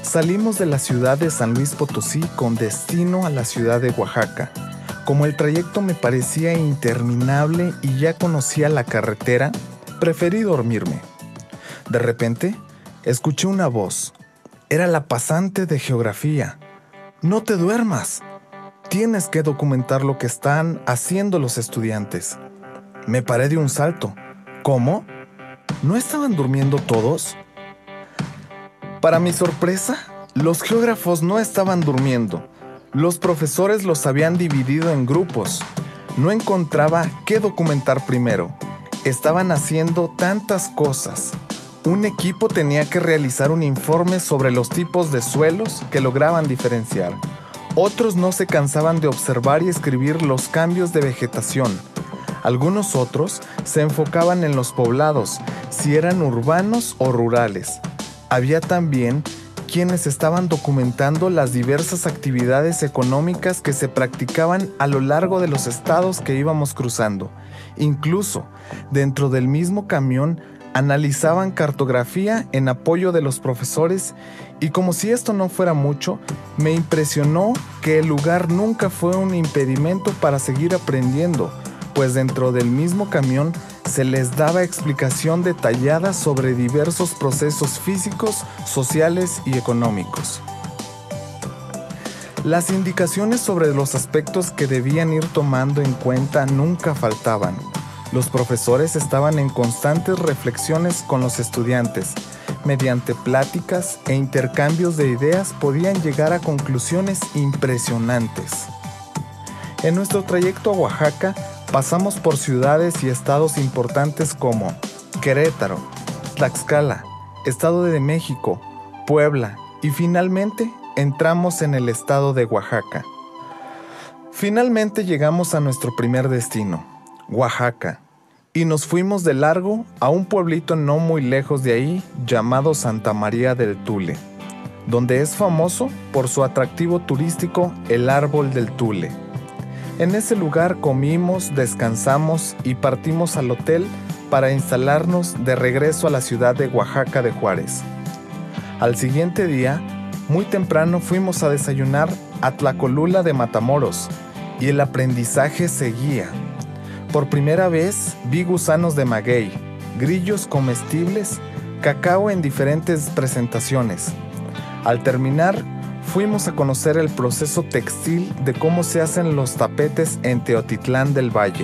Salimos de la ciudad de San Luis Potosí con destino a la ciudad de Oaxaca. Como el trayecto me parecía interminable y ya conocía la carretera, preferí dormirme. De repente, escuché una voz. Era la pasante de geografía. «No te duermas. Tienes que documentar lo que están haciendo los estudiantes». Me paré de un salto. ¿Cómo? ¿No estaban durmiendo todos? Para mi sorpresa, los geógrafos no estaban durmiendo. Los profesores los habían dividido en grupos. No encontraba qué documentar primero. Estaban haciendo tantas cosas. Un equipo tenía que realizar un informe sobre los tipos de suelos que lograban diferenciar. Otros no se cansaban de observar y escribir los cambios de vegetación. Algunos otros se enfocaban en los poblados, si eran urbanos o rurales. Había también quienes estaban documentando las diversas actividades económicas que se practicaban a lo largo de los estados que íbamos cruzando. Incluso, dentro del mismo camión, analizaban cartografía en apoyo de los profesores y como si esto no fuera mucho, me impresionó que el lugar nunca fue un impedimento para seguir aprendiendo, pues dentro del mismo camión se les daba explicación detallada sobre diversos procesos físicos, sociales y económicos. Las indicaciones sobre los aspectos que debían ir tomando en cuenta nunca faltaban. Los profesores estaban en constantes reflexiones con los estudiantes. Mediante pláticas e intercambios de ideas podían llegar a conclusiones impresionantes. En nuestro trayecto a Oaxaca, pasamos por ciudades y estados importantes como Querétaro, Tlaxcala, Estado de México, Puebla y finalmente entramos en el estado de Oaxaca. Finalmente llegamos a nuestro primer destino, Oaxaca, y nos fuimos de largo a un pueblito no muy lejos de ahí llamado Santa María del Tule, donde es famoso por su atractivo turístico el Árbol del Tule. En ese lugar comimos, descansamos y partimos al hotel para instalarnos de regreso a la ciudad de Oaxaca de Juárez. Al siguiente día, muy temprano fuimos a desayunar a Tlacolula de Matamoros y el aprendizaje seguía. Por primera vez vi gusanos de maguey, grillos comestibles, cacao en diferentes presentaciones. Al terminar, fuimos a conocer el proceso textil de cómo se hacen los tapetes en Teotitlán del Valle.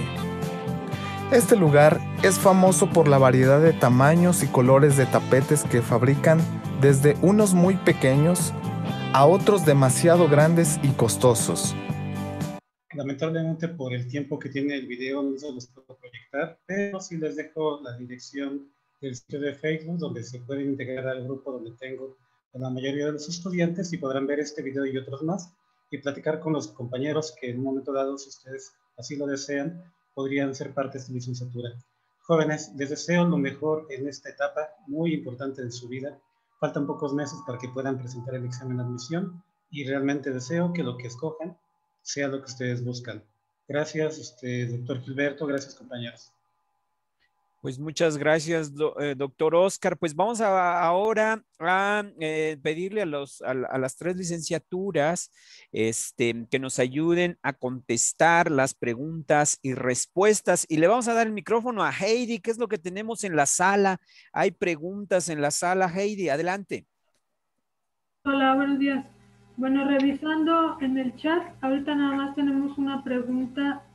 Este lugar es famoso por la variedad de tamaños y colores de tapetes que fabrican, desde unos muy pequeños a otros demasiado grandes y costosos. Lamentablemente por el tiempo que tiene el video no se los puedo proyectar, pero sí les dejo la dirección del sitio de Facebook donde se pueden integrar al grupo donde tengo a la mayoría de los estudiantes y podrán ver este video y otros más y platicar con los compañeros que en un momento dado, si ustedes así lo desean, podrían ser parte de esta licenciatura. Jóvenes, les deseo lo mejor en esta etapa muy importante de su vida. Faltan pocos meses para que puedan presentar el examen de admisión y realmente deseo que lo que escojan sea lo que ustedes buscan. Gracias, doctor Gilberto. Gracias, compañeros. Pues muchas gracias, doctor Oscar. Pues vamos ahora a pedirle a las tres licenciaturas que nos ayuden a contestar las preguntas y respuestas. Y le vamos a dar el micrófono a Heidi. ¿Qué es lo que tenemos en la sala? Hay preguntas en la sala. Heidi, adelante. Hola, buenos días. Bueno, revisando en el chat, ahorita nada más tenemos una pregunta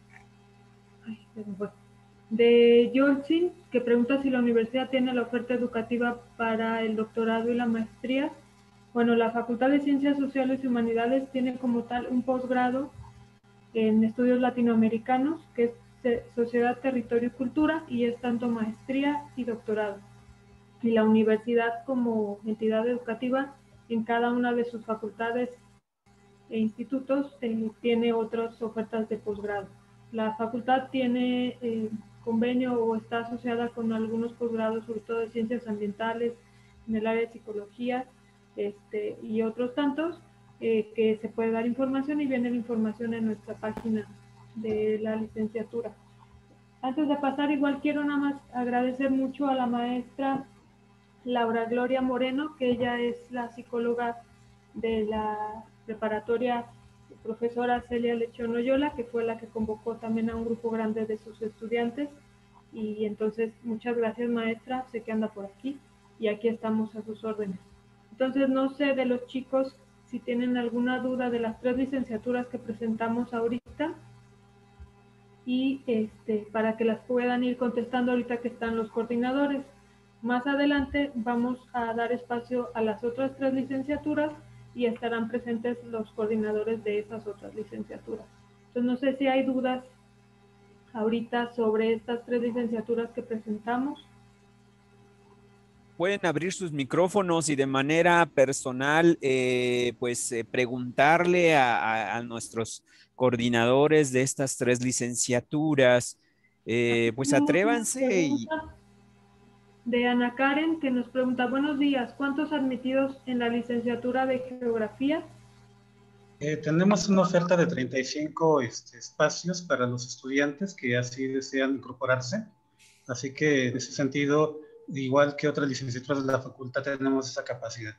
de Yolcin, que pregunta si la universidad tiene la oferta educativa para el doctorado y la maestría. Bueno, la Facultad de Ciencias Sociales y Humanidades tiene como tal un posgrado en estudios latinoamericanos, que es Sociedad, Territorio y Cultura, y es tanto maestría y doctorado. Y la universidad como entidad educativa en cada una de sus facultades e institutos tiene otras ofertas de posgrado. La facultad tiene convenio o está asociada con algunos posgrados, sobre todo de ciencias ambientales, en el área de psicología y otros tantos, que se puede dar información y viene la información en nuestra página de la licenciatura. Antes de pasar, igual quiero nada más agradecer mucho a la maestra Laura Gloria Moreno, que ella es la psicóloga de la preparatoria profesora Celia Lechón Loyola, que fue la que convocó también a un grupo grande de sus estudiantes. Y entonces, muchas gracias, maestra, sé que anda por aquí y aquí estamos a sus órdenes. Entonces, no sé de los chicos si tienen alguna duda de las 3 licenciaturas que presentamos ahorita y para que las puedan ir contestando ahorita que están los coordinadores. Más adelante vamos a dar espacio a las otras 3 licenciaturas y estarán presentes los coordinadores de esas otras licenciaturas. Entonces, no sé si hay dudas ahorita sobre estas 3 licenciaturas que presentamos. Pueden abrir sus micrófonos y de manera personal, preguntarle a nuestros coordinadores de estas 3 licenciaturas. Pues Tenemos una atrévanse y pregunta de Ana Karen que nos pregunta: buenos días, ¿cuántos admitidos en la licenciatura de Geografía? Tenemos una oferta de 35 espacios para los estudiantes que así desean incorporarse. Así que en ese sentido, igual que otras licenciaturas de la facultad, tenemos esa capacidad.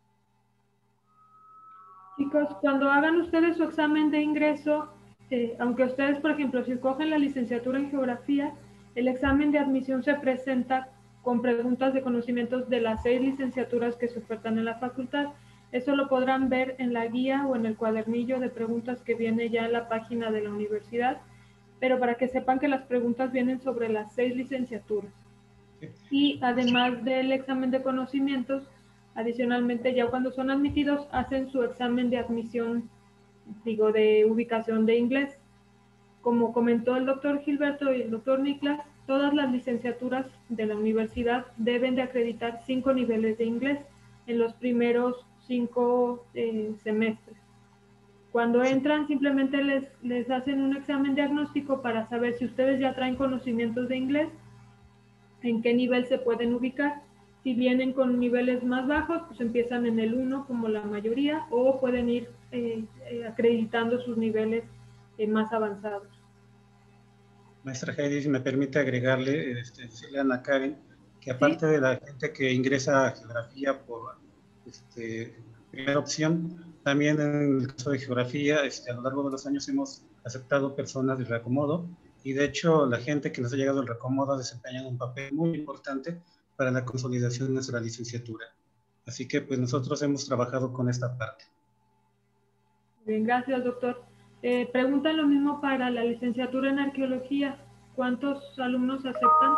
Chicos, cuando hagan ustedes su examen de ingreso, aunque ustedes, por ejemplo, si escogen la licenciatura en Geografía, el examen de admisión se presenta con preguntas de conocimientos de las 6 licenciaturas que se ofertan en la facultad. Eso lo podrán ver en la guía o en el cuadernillo de preguntas que viene ya en la página de la universidad, pero para que sepan que las preguntas vienen sobre las 6 licenciaturas. Y además del examen de conocimientos, adicionalmente ya cuando son admitidos hacen su examen de admisión, de ubicación de inglés. Como comentó el doctor Gilberto y el doctor Niklas, todas las licenciaturas de la universidad deben de acreditar 5 niveles de inglés en los primeros 5 semestres. Cuando entran, simplemente les hacen un examen diagnóstico para saber si ustedes ya traen conocimientos de inglés, en qué nivel se pueden ubicar. Si vienen con niveles más bajos, pues empiezan en el 1 como la mayoría, o pueden ir acreditando sus niveles más avanzados. Maestra Heidi, si me permite agregarle, decirle a Ana Karen, que aparte de la gente que ingresa a Geografía por primera opción, también en el caso de Geografía, a lo largo de los años hemos aceptado personas de reacomodo, y de hecho la gente que nos ha llegado al reacomodo ha desempeñado un papel muy importante para la consolidación de nuestra licenciatura. Así que pues nosotros hemos trabajado con esta parte. Bien, gracias, doctor. Preguntan lo mismo para la licenciatura en Arqueología. ¿Cuántos alumnos aceptan?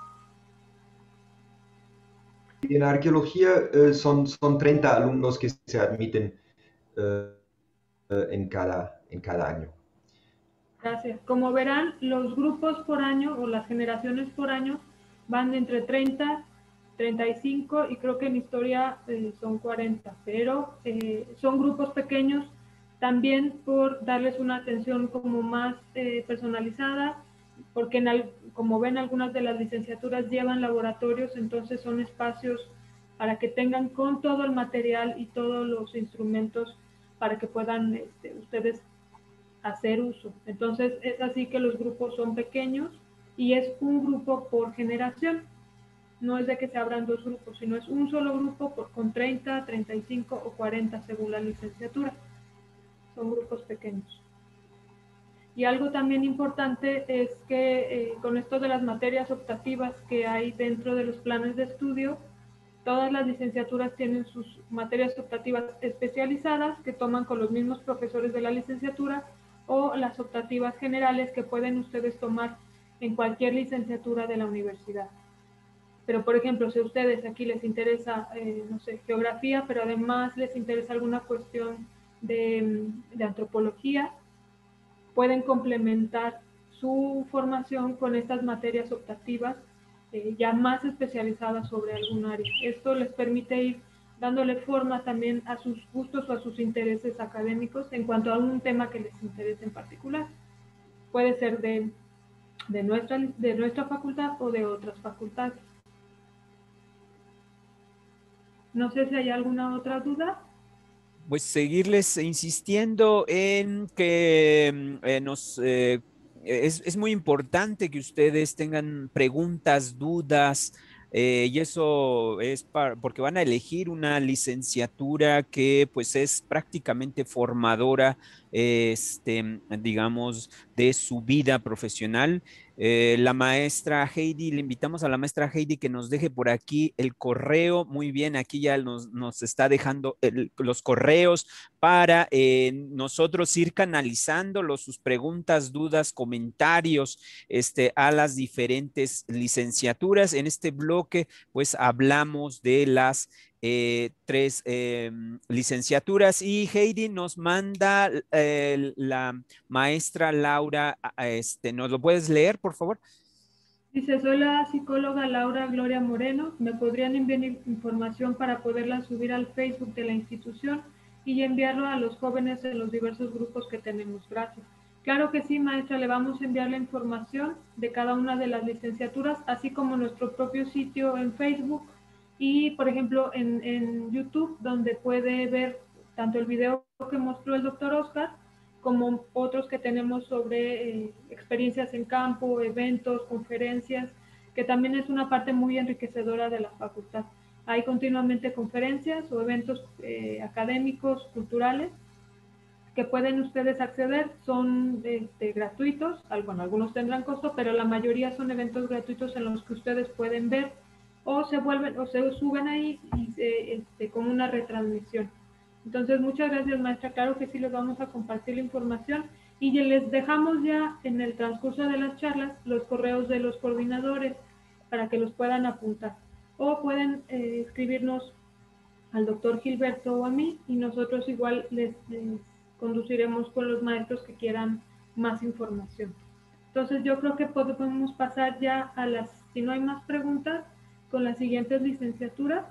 En Arqueología son 30 alumnos que se admiten en cada año. Gracias. Como verán, los grupos por año o las generaciones por año van de entre 30, 35 y creo que en historia son 40, pero son grupos pequeños también por darles una atención como más personalizada, porque como ven, algunas de las licenciaturas llevan laboratorios, entonces son espacios para que tengan con todo el material y todos los instrumentos para que puedan ustedes hacer uso. Entonces es así que los grupos son pequeños y es un grupo por generación. No es de que se abran 2 grupos, sino es un solo grupo con 30, 35 o 40 según la licenciatura. Son grupos pequeños. Y algo también importante es que con esto de las materias optativas que hay dentro de los planes de estudio, todas las licenciaturas tienen sus materias optativas especializadas que toman con los mismos profesores de la licenciatura, o las optativas generales que pueden ustedes tomar en cualquier licenciatura de la universidad. Pero, por ejemplo, si a ustedes aquí les interesa, no sé, geografía, pero además les interesa alguna cuestión de antropología, pueden complementar su formación con estas materias optativas ya más especializadas sobre algún área. Esto les permite ir dándole forma también a sus gustos o a sus intereses académicos en cuanto a un tema que les interese en particular. Puede ser de nuestra facultad o de otras facultades. No sé si hay alguna otra duda. pues seguirles insistiendo en que es muy importante que ustedes tengan preguntas, dudas y eso es porque van a elegir una licenciatura que pues es prácticamente formadora, digamos, de su vida profesional. La maestra Heidi, le invitamos a la maestra Heidi que nos deje por aquí el correo. Muy bien, aquí ya nos está dejando los correos para nosotros ir canalizando sus preguntas, dudas, comentarios a las diferentes licenciaturas. En este bloque, pues hablamos de las tres licenciaturas y Heidi nos manda la maestra Laura, ¿nos lo puedes leer, por favor? Dice, soy la psicóloga Laura Gloria Moreno. ¿Me podrían enviar información para poderla subir al Facebook de la institución y enviarlo a los jóvenes en los diversos grupos que tenemos? Gracias. Claro que sí, maestra, le vamos a enviar la información de cada una de las licenciaturas, así como nuestro propio sitio en Facebook y, por ejemplo, en YouTube, donde puede ver tanto el video que mostró el doctor Oscar, como otros que tenemos sobre experiencias en campo, eventos, conferencias, que también es una parte muy enriquecedora de la facultad. Hay continuamente conferencias o eventos académicos, culturales, que pueden ustedes acceder, son gratuitos, bueno, algunos tendrán costo, pero la mayoría son eventos gratuitos en los que ustedes pueden ver o se suben ahí y, con una retransmisión. Entonces, muchas gracias, maestra. Claro que sí les vamos a compartir la información y les dejamos ya en el transcurso de las charlas los correos de los coordinadores para que los puedan apuntar. O pueden escribirnos al doctor Gilberto o a mí y nosotros igual les conduciremos con los maestros que quieran más información. Entonces, yo creo que podemos pasar ya si no hay más preguntas, con las siguientes licenciaturas.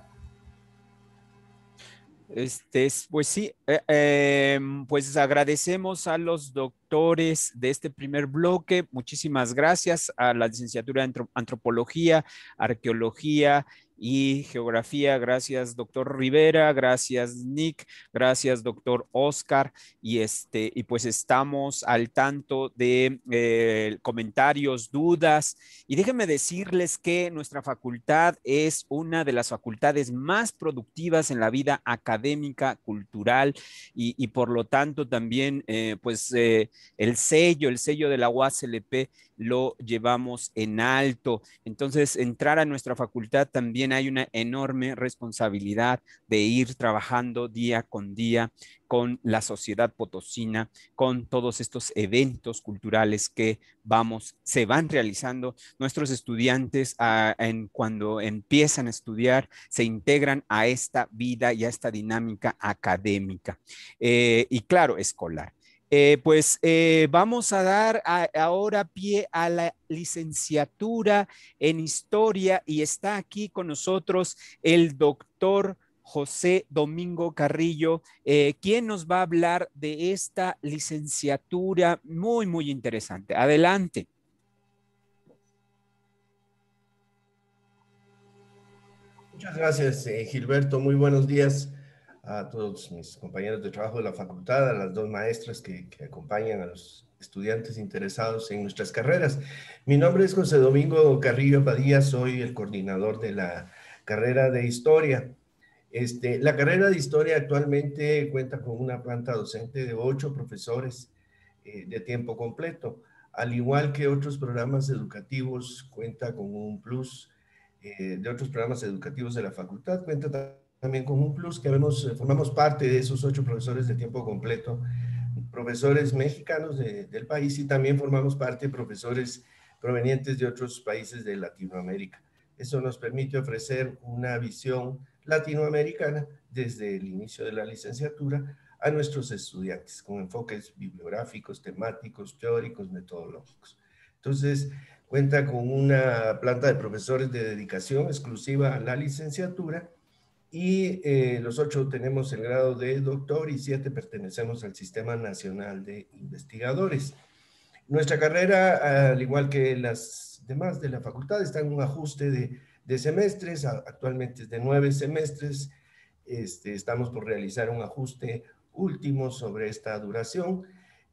Pues sí, pues agradecemos a los doctores de este primer bloque. Muchísimas gracias a la licenciatura de Antropología, Arqueología y Geografía. Gracias, doctor Rivera. Gracias, Nick. Gracias, doctor Oscar. Y pues estamos al tanto de comentarios, dudas. Y déjenme decirles que nuestra facultad es una de las facultades más productivas en la vida académica, cultural y por lo tanto también el sello de la UASLP lo llevamos en alto. Entonces, entrar a nuestra facultad también hay una enorme responsabilidad de ir trabajando día con día con la sociedad potosina, con todos estos eventos culturales que se van realizando. Nuestros estudiantes cuando empiezan a estudiar se integran a esta vida y a esta dinámica académica y claro, escolar. Vamos a dar ahora pie a la licenciatura en historia y está aquí con nosotros el doctor José Domingo Carrillo, quien nos va a hablar de esta licenciatura muy, muy interesante. Adelante. Muchas gracias, Gilberto. Muy buenos días a todos mis compañeros de trabajo de la facultad, a las dos maestras que acompañan a los estudiantes interesados en nuestras carreras. Mi nombre es José Domingo Carrillo Padilla, soy el coordinador de la carrera de Historia. La carrera de Historia actualmente cuenta con una planta docente de 8 profesores de tiempo completo. Al igual que otros programas educativos, cuenta con un plus de otros programas educativos de la facultad, cuenta también con un plus que formamos parte de esos 8 profesores de tiempo completo, profesores mexicanos del país, y también formamos parte de profesores provenientes de otros países de Latinoamérica. Eso nos permite ofrecer una visión latinoamericana desde el inicio de la licenciatura a nuestros estudiantes, con enfoques bibliográficos, temáticos, teóricos, metodológicos. Entonces, cuenta con una planta de profesores de dedicación exclusiva a la licenciatura y los 8 tenemos el grado de doctor y 7 pertenecemos al Sistema Nacional de Investigadores. Nuestra carrera, al igual que las demás de la facultad, está en un ajuste de semestres. Actualmente es de 9 semestres. Estamos por realizar un ajuste último sobre esta duración.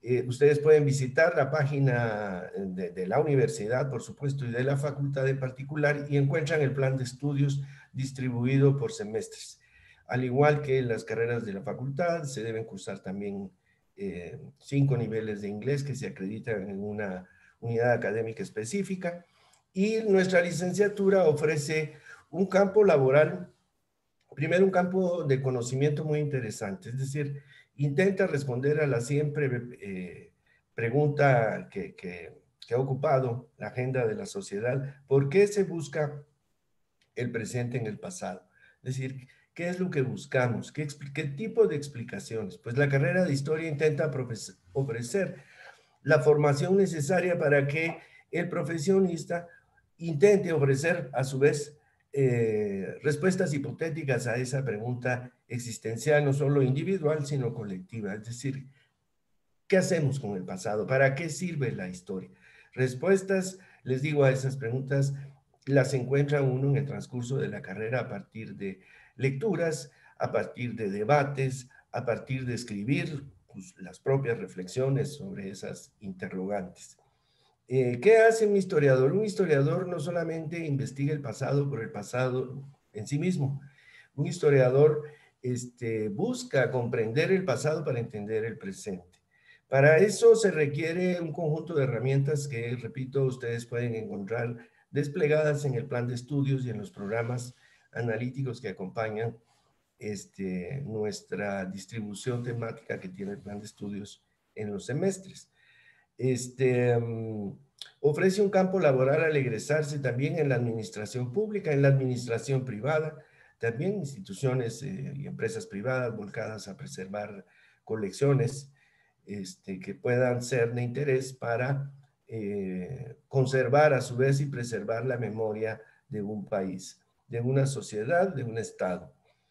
Ustedes pueden visitar la página de la universidad, por supuesto, y de la facultad en particular, y encuentran el plan de estudios distribuido por semestres. Al igual que las carreras de la facultad, se deben cursar también 5 niveles de inglés que se acreditan en una unidad académica específica. Y nuestra licenciatura ofrece un campo laboral, primero un campo de conocimiento muy interesante, es decir, intenta responder a la siempre pregunta que ha ocupado la agenda de la sociedad: ¿por qué se busca el presente en el pasado? Es decir, ¿qué es lo que buscamos? ¿Qué tipo de explicaciones? Pues la carrera de historia intenta ofrecer la formación necesaria para que el profesionista intente ofrecer a su vez respuestas hipotéticas a esa pregunta existencial, no solo individual, sino colectiva. Es decir, ¿qué hacemos con el pasado? ¿Para qué sirve la historia? Respuestas, les digo, a esas preguntas las encuentra uno en el transcurso de la carrera a partir de lecturas, a partir de debates, a partir de escribir pues, las propias reflexiones sobre esas interrogantes. ¿Qué hace un historiador? Un historiador no solamente investiga el pasado por el pasado en sí mismo. Un historiador busca comprender el pasado para entender el presente. Para eso se requiere un conjunto de herramientas que, repito, ustedes pueden encontrar desplegadas en el plan de estudios y en los programas analíticos que acompañan nuestra distribución temática que tiene el plan de estudios en los semestres. Ofrece un campo laboral al egresarse también en la administración pública, en la administración privada, también instituciones y empresas privadas volcadas a preservar colecciones que puedan ser de interés para conservar a su vez y preservar la memoria de un país, de una sociedad, de un estado.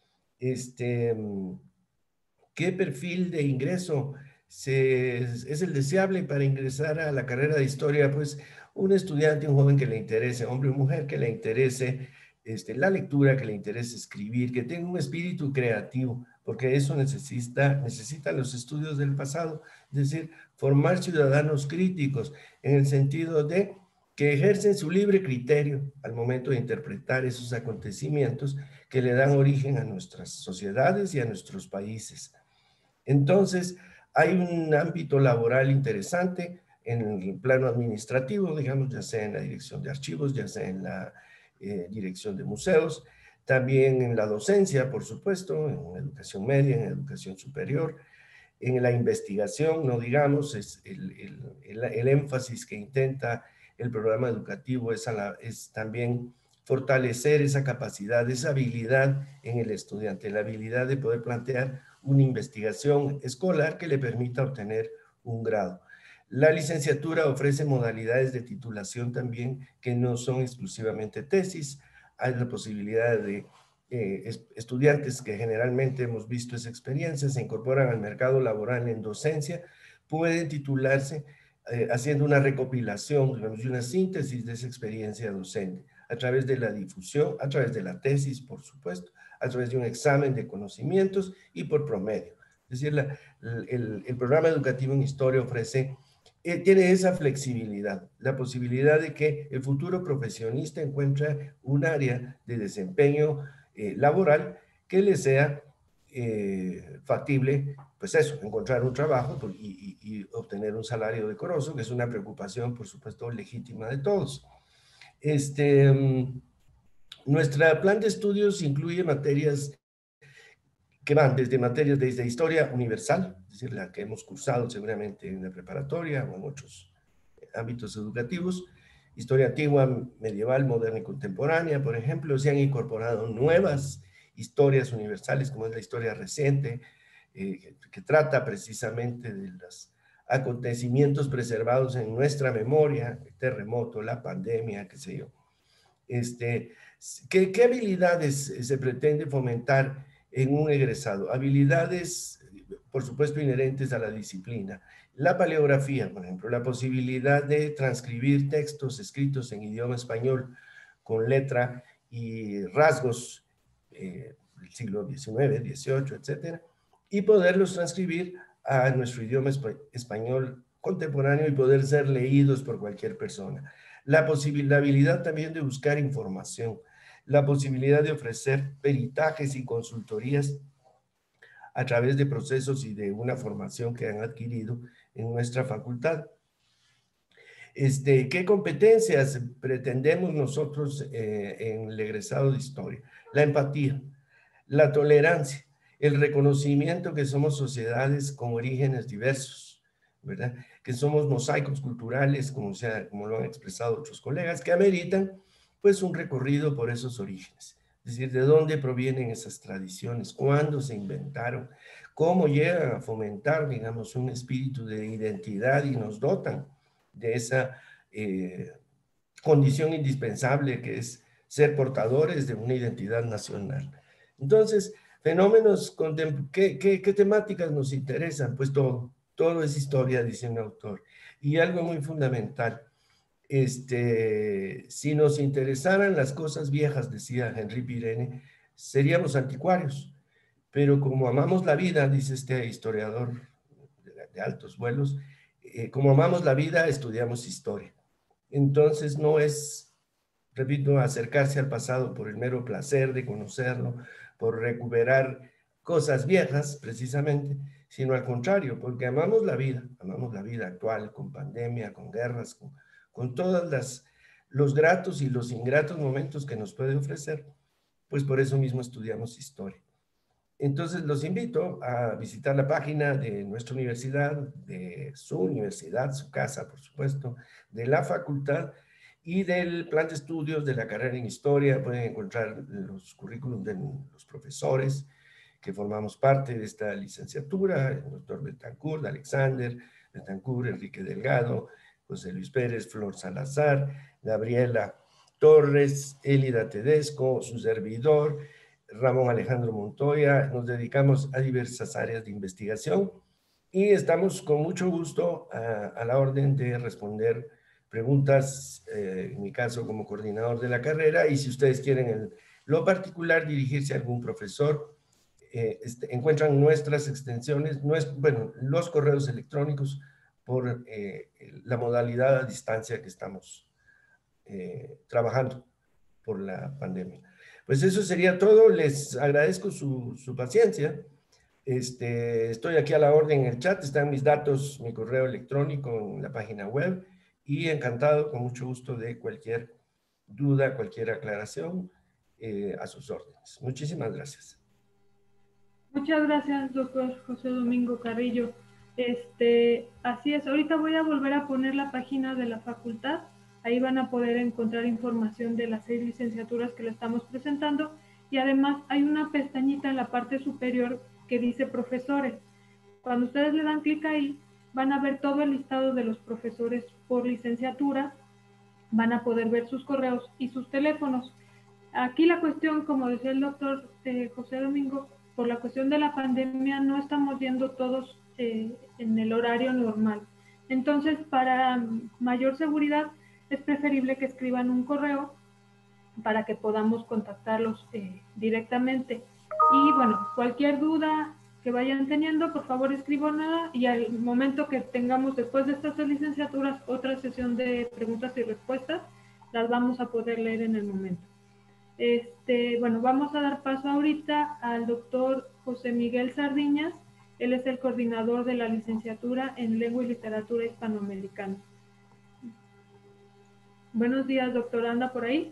¿Qué perfil de ingreso es el deseable para ingresar a la carrera de historia? Pues un estudiante, un joven que le interese, hombre o mujer que le interese la lectura, que le interese escribir, que tenga un espíritu creativo, porque eso necesita los estudios del pasado, es decir, formar ciudadanos críticos en el sentido de que ejercen su libre criterio al momento de interpretar esos acontecimientos que le dan origen a nuestras sociedades y a nuestros países. Entonces, hay un ámbito laboral interesante en el plano administrativo, digamos, ya sea en la dirección de archivos, ya sea en la dirección de museos, también en la docencia, por supuesto, en educación media, en educación superior, en la investigación, no digamos, es el énfasis que intenta el programa educativo es también fortalecer esa capacidad, esa habilidad en el estudiante, la habilidad de poder plantear una investigación escolar que le permita obtener un grado. La licenciatura ofrece modalidades de titulación también que no son exclusivamente tesis. Hay la posibilidad de estudiantes que generalmente hemos visto esa experiencia, se incorporan al mercado laboral en docencia, pueden titularse haciendo una recopilación, digamos, una síntesis de esa experiencia docente a través de la difusión, a través de la tesis, por supuesto, a través de un examen de conocimientos y por promedio. Es decir, el programa educativo en historia tiene esa flexibilidad, la posibilidad de que el futuro profesionista encuentre un área de desempeño laboral que le sea factible, pues eso, encontrar un trabajo y obtener un salario decoroso, que es una preocupación, por supuesto, legítima de todos. Nuestro plan de estudios incluye materias que van desde historia universal, es decir, la que hemos cursado seguramente en la preparatoria o en otros ámbitos educativos, historia antigua, medieval, moderna y contemporánea, por ejemplo. Se han incorporado nuevas historias universales, como es la historia reciente, que trata precisamente de los acontecimientos preservados en nuestra memoria, el terremoto, la pandemia, qué sé yo. ¿Qué habilidades se pretende fomentar en un egresado? Habilidades, por supuesto, inherentes a la disciplina. La paleografía, por ejemplo, la posibilidad de transcribir textos escritos en idioma español con letra y rasgos del siglo XIX, XVIII, etcétera, y poderlos transcribir a nuestro idioma español contemporáneo y poder ser leídos por cualquier persona. La habilidad también de buscar información, la posibilidad de ofrecer peritajes y consultorías a través de procesos y de una formación que han adquirido en nuestra facultad. ¿Qué competencias pretendemos nosotros en el egresado de Historia? La empatía, la tolerancia, el reconocimiento que somos sociedades con orígenes diversos, ¿verdad? Que somos mosaicos culturales, como lo han expresado otros colegas, que ameritan pues un recorrido por esos orígenes. Es decir, de dónde provienen esas tradiciones, cuándo se inventaron, cómo llegan a fomentar, digamos, un espíritu de identidad y nos dotan de esa condición indispensable que es ser portadores de una identidad nacional. Entonces, fenómenos, ¿qué temáticas nos interesan? Pues todo es historia, dice un autor. Y algo muy fundamental, si nos interesaran las cosas viejas, decía Henri Pirene, seríamos anticuarios. Pero como amamos la vida, dice este historiador de altos vuelos, como amamos la vida, estudiamos historia. Entonces no es, repito, acercarse al pasado por el mero placer de conocerlo, por recuperar cosas viejas precisamente, sino al contrario, porque amamos la vida actual, con pandemia, con guerras, con todos los gratos y los ingratos momentos que nos puede ofrecer, pues por eso mismo estudiamos historia. Entonces los invito a visitar la página de nuestra universidad, de su universidad, su casa, por supuesto, de la facultad y del plan de estudios de la carrera en historia. Pueden encontrar los currículums de los profesores que formamos parte de esta licenciatura, el doctor Betancourt, Alexander Betancourt, Enrique Delgado, José Luis Pérez, Flor Salazar, Gabriela Torres, Elida Tedesco, su servidor, Ramón Alejandro Montoya. Nos dedicamos a diversas áreas de investigación y estamos con mucho gusto a la orden de responder preguntas, en mi caso como coordinador de la carrera, y si ustedes quieren en lo particular dirigirse a algún profesor, encuentran nuestras extensiones, los correos electrónicos por la modalidad a distancia que estamos trabajando por la pandemia. Pues eso sería todo. Les agradezco su paciencia. Estoy aquí a la orden en el chat. Están mis datos, mi correo electrónico en la página web. Y encantado, con mucho gusto, de cualquier duda, cualquier aclaración, a sus órdenes. Muchísimas gracias. Muchas gracias, doctor José Domingo Carrillo. Así es, ahorita voy a volver a poner la página de la facultad. Ahí van a poder encontrar información de las 6 licenciaturas que le estamos presentando, y además hay una pestañita en la parte superior que dice profesores. Cuando ustedes le dan clic ahí, van a ver todo el listado de los profesores por licenciatura, van a poder ver sus correos y sus teléfonos. Aquí la cuestión, como decía el doctor José Domingo, por la cuestión de la pandemia no estamos yendo todos en el horario normal. Entonces, para mayor seguridad, es preferible que escriban un correo para que podamos contactarlos directamente. Y bueno, cualquier duda que vayan teniendo, por favor escríbanla, y al momento que tengamos después de estas 3 licenciaturas otra sesión de preguntas y respuestas, las vamos a poder leer en el momento. Bueno, vamos a dar paso ahorita al doctor José Miguel Sardiñas. Él es el coordinador de la licenciatura en Lengua y Literatura Hispanoamericana. Buenos días, doctor. ¿Anda por ahí?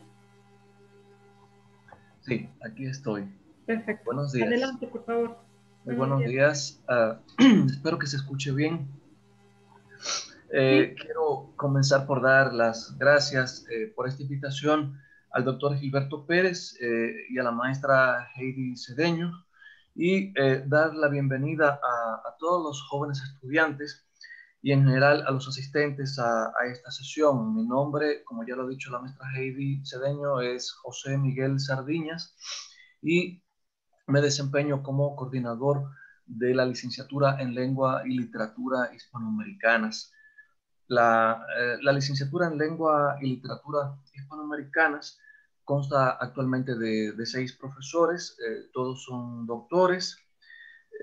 Sí, aquí estoy. Perfecto. Buenos días. Adelante, por favor. Muy buenos días. Espero que se escuche bien. Sí. Quiero comenzar por dar las gracias por esta invitación al doctor Gilberto Pérez y a la maestra Heidi Cedeño, y dar la bienvenida a todos los jóvenes estudiantes y en general a los asistentes a esta sesión. Mi nombre, como ya lo ha dicho la maestra Heidi Cedeño, es José Miguel Sardiñas y me desempeño como coordinador de la licenciatura en Lengua y Literatura Hispanoamericanas. La licenciatura en Lengua y Literatura Hispanoamericanas consta actualmente de 6 profesores, todos son doctores.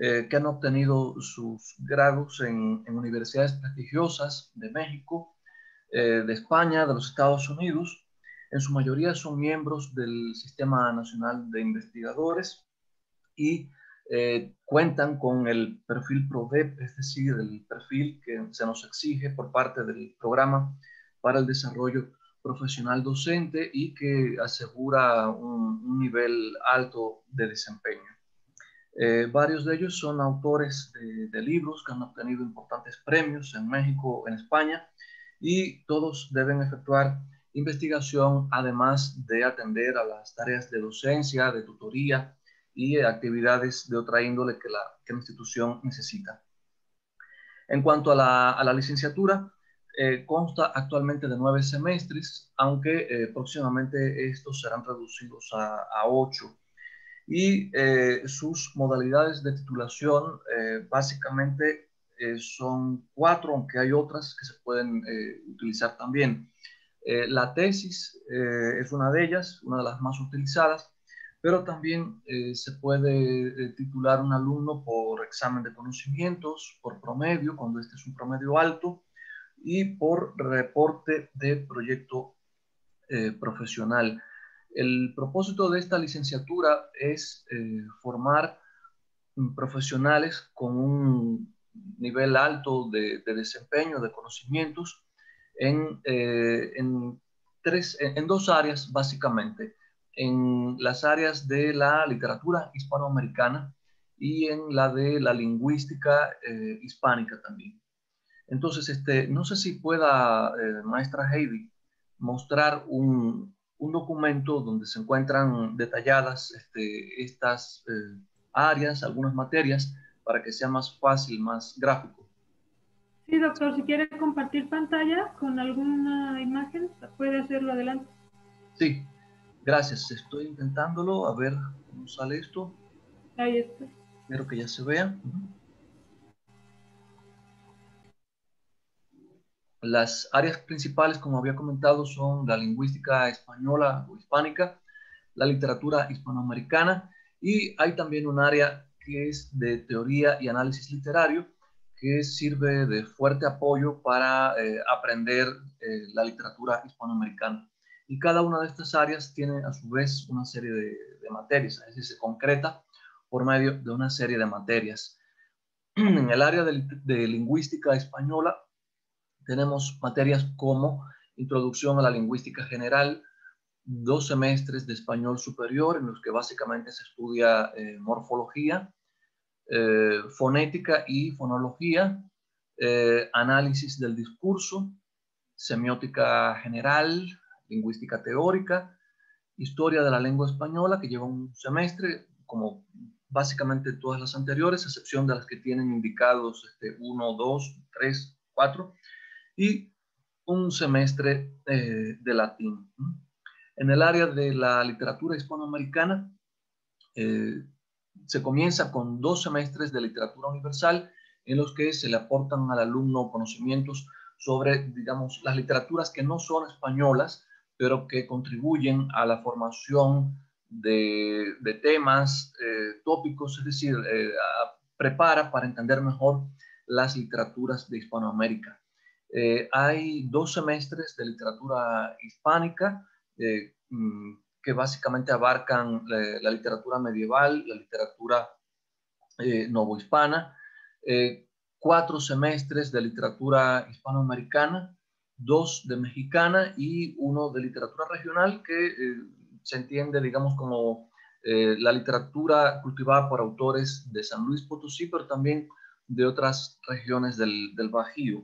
que han obtenido sus grados en universidades prestigiosas de México, de España, de los Estados Unidos. En su mayoría son miembros del Sistema Nacional de Investigadores y cuentan con el perfil PRODEP, es decir, el perfil que se nos exige por parte del Programa para el Desarrollo Profesional Docente y que asegura un nivel alto de desempeño. Varios de ellos son autores de libros que han obtenido importantes premios en México, en España, y todos deben efectuar investigación, además de atender a las tareas de docencia, de tutoría y actividades de otra índole que la institución necesita. En cuanto a la licenciatura, consta actualmente de 9 semestres, aunque próximamente estos serán reducidos a 8. Y sus modalidades de titulación básicamente son 4, aunque hay otras que se pueden utilizar también. La tesis es una de ellas, una de las más utilizadas, pero también se puede titular un alumno por examen de conocimientos, por promedio, cuando este es un promedio alto, y por reporte de proyecto profesional. El propósito de esta licenciatura es formar profesionales con un nivel alto de desempeño, de conocimientos, en 2 áreas básicamente. En las áreas de la literatura hispanoamericana y en la de la lingüística hispánica también. Entonces, no sé si pueda, maestra Heidi, mostrar un documento donde se encuentran detalladas estas áreas, algunas materias, para que sea más fácil, más gráfico. Sí, doctor, si quiere compartir pantalla con alguna imagen, puede hacerlo adelante. Sí, gracias. Estoy intentándolo, a ver cómo sale esto. Ahí está. Espero que ya se vea. Las áreas principales, como había comentado, son la lingüística española o hispánica, la literatura hispanoamericana, y hay también un área que es de teoría y análisis literario, que sirve de fuerte apoyo para aprender la literatura hispanoamericana. Y cada una de estas áreas tiene a su vez una serie de materias, es decir, se concreta por medio de una serie de materias. En el área de lingüística española tenemos materias como Introducción a la Lingüística General, 2 semestres de español superior en los que básicamente se estudia morfología, fonética y fonología, análisis del discurso, semiótica general, lingüística teórica, historia de la lengua española, que lleva un semestre, como básicamente todas las anteriores, a excepción de las que tienen indicados 1, 2, 3, 4, y un semestre de latín. En el área de la literatura hispanoamericana, se comienza con 2 semestres de literatura universal en los que se le aportan al alumno conocimientos sobre, digamos, las literaturas que no son españolas, pero que contribuyen a la formación de temas, tópicos, es decir, prepara para entender mejor las literaturas de Hispanoamérica. Hay 2 semestres de literatura hispánica que básicamente abarcan la literatura medieval, la literatura novohispana, 4 semestres de literatura hispanoamericana, 2 de mexicana y 1 de literatura regional, que se entiende, digamos, como la literatura cultivada por autores de San Luis Potosí, pero también de otras regiones del Bajío.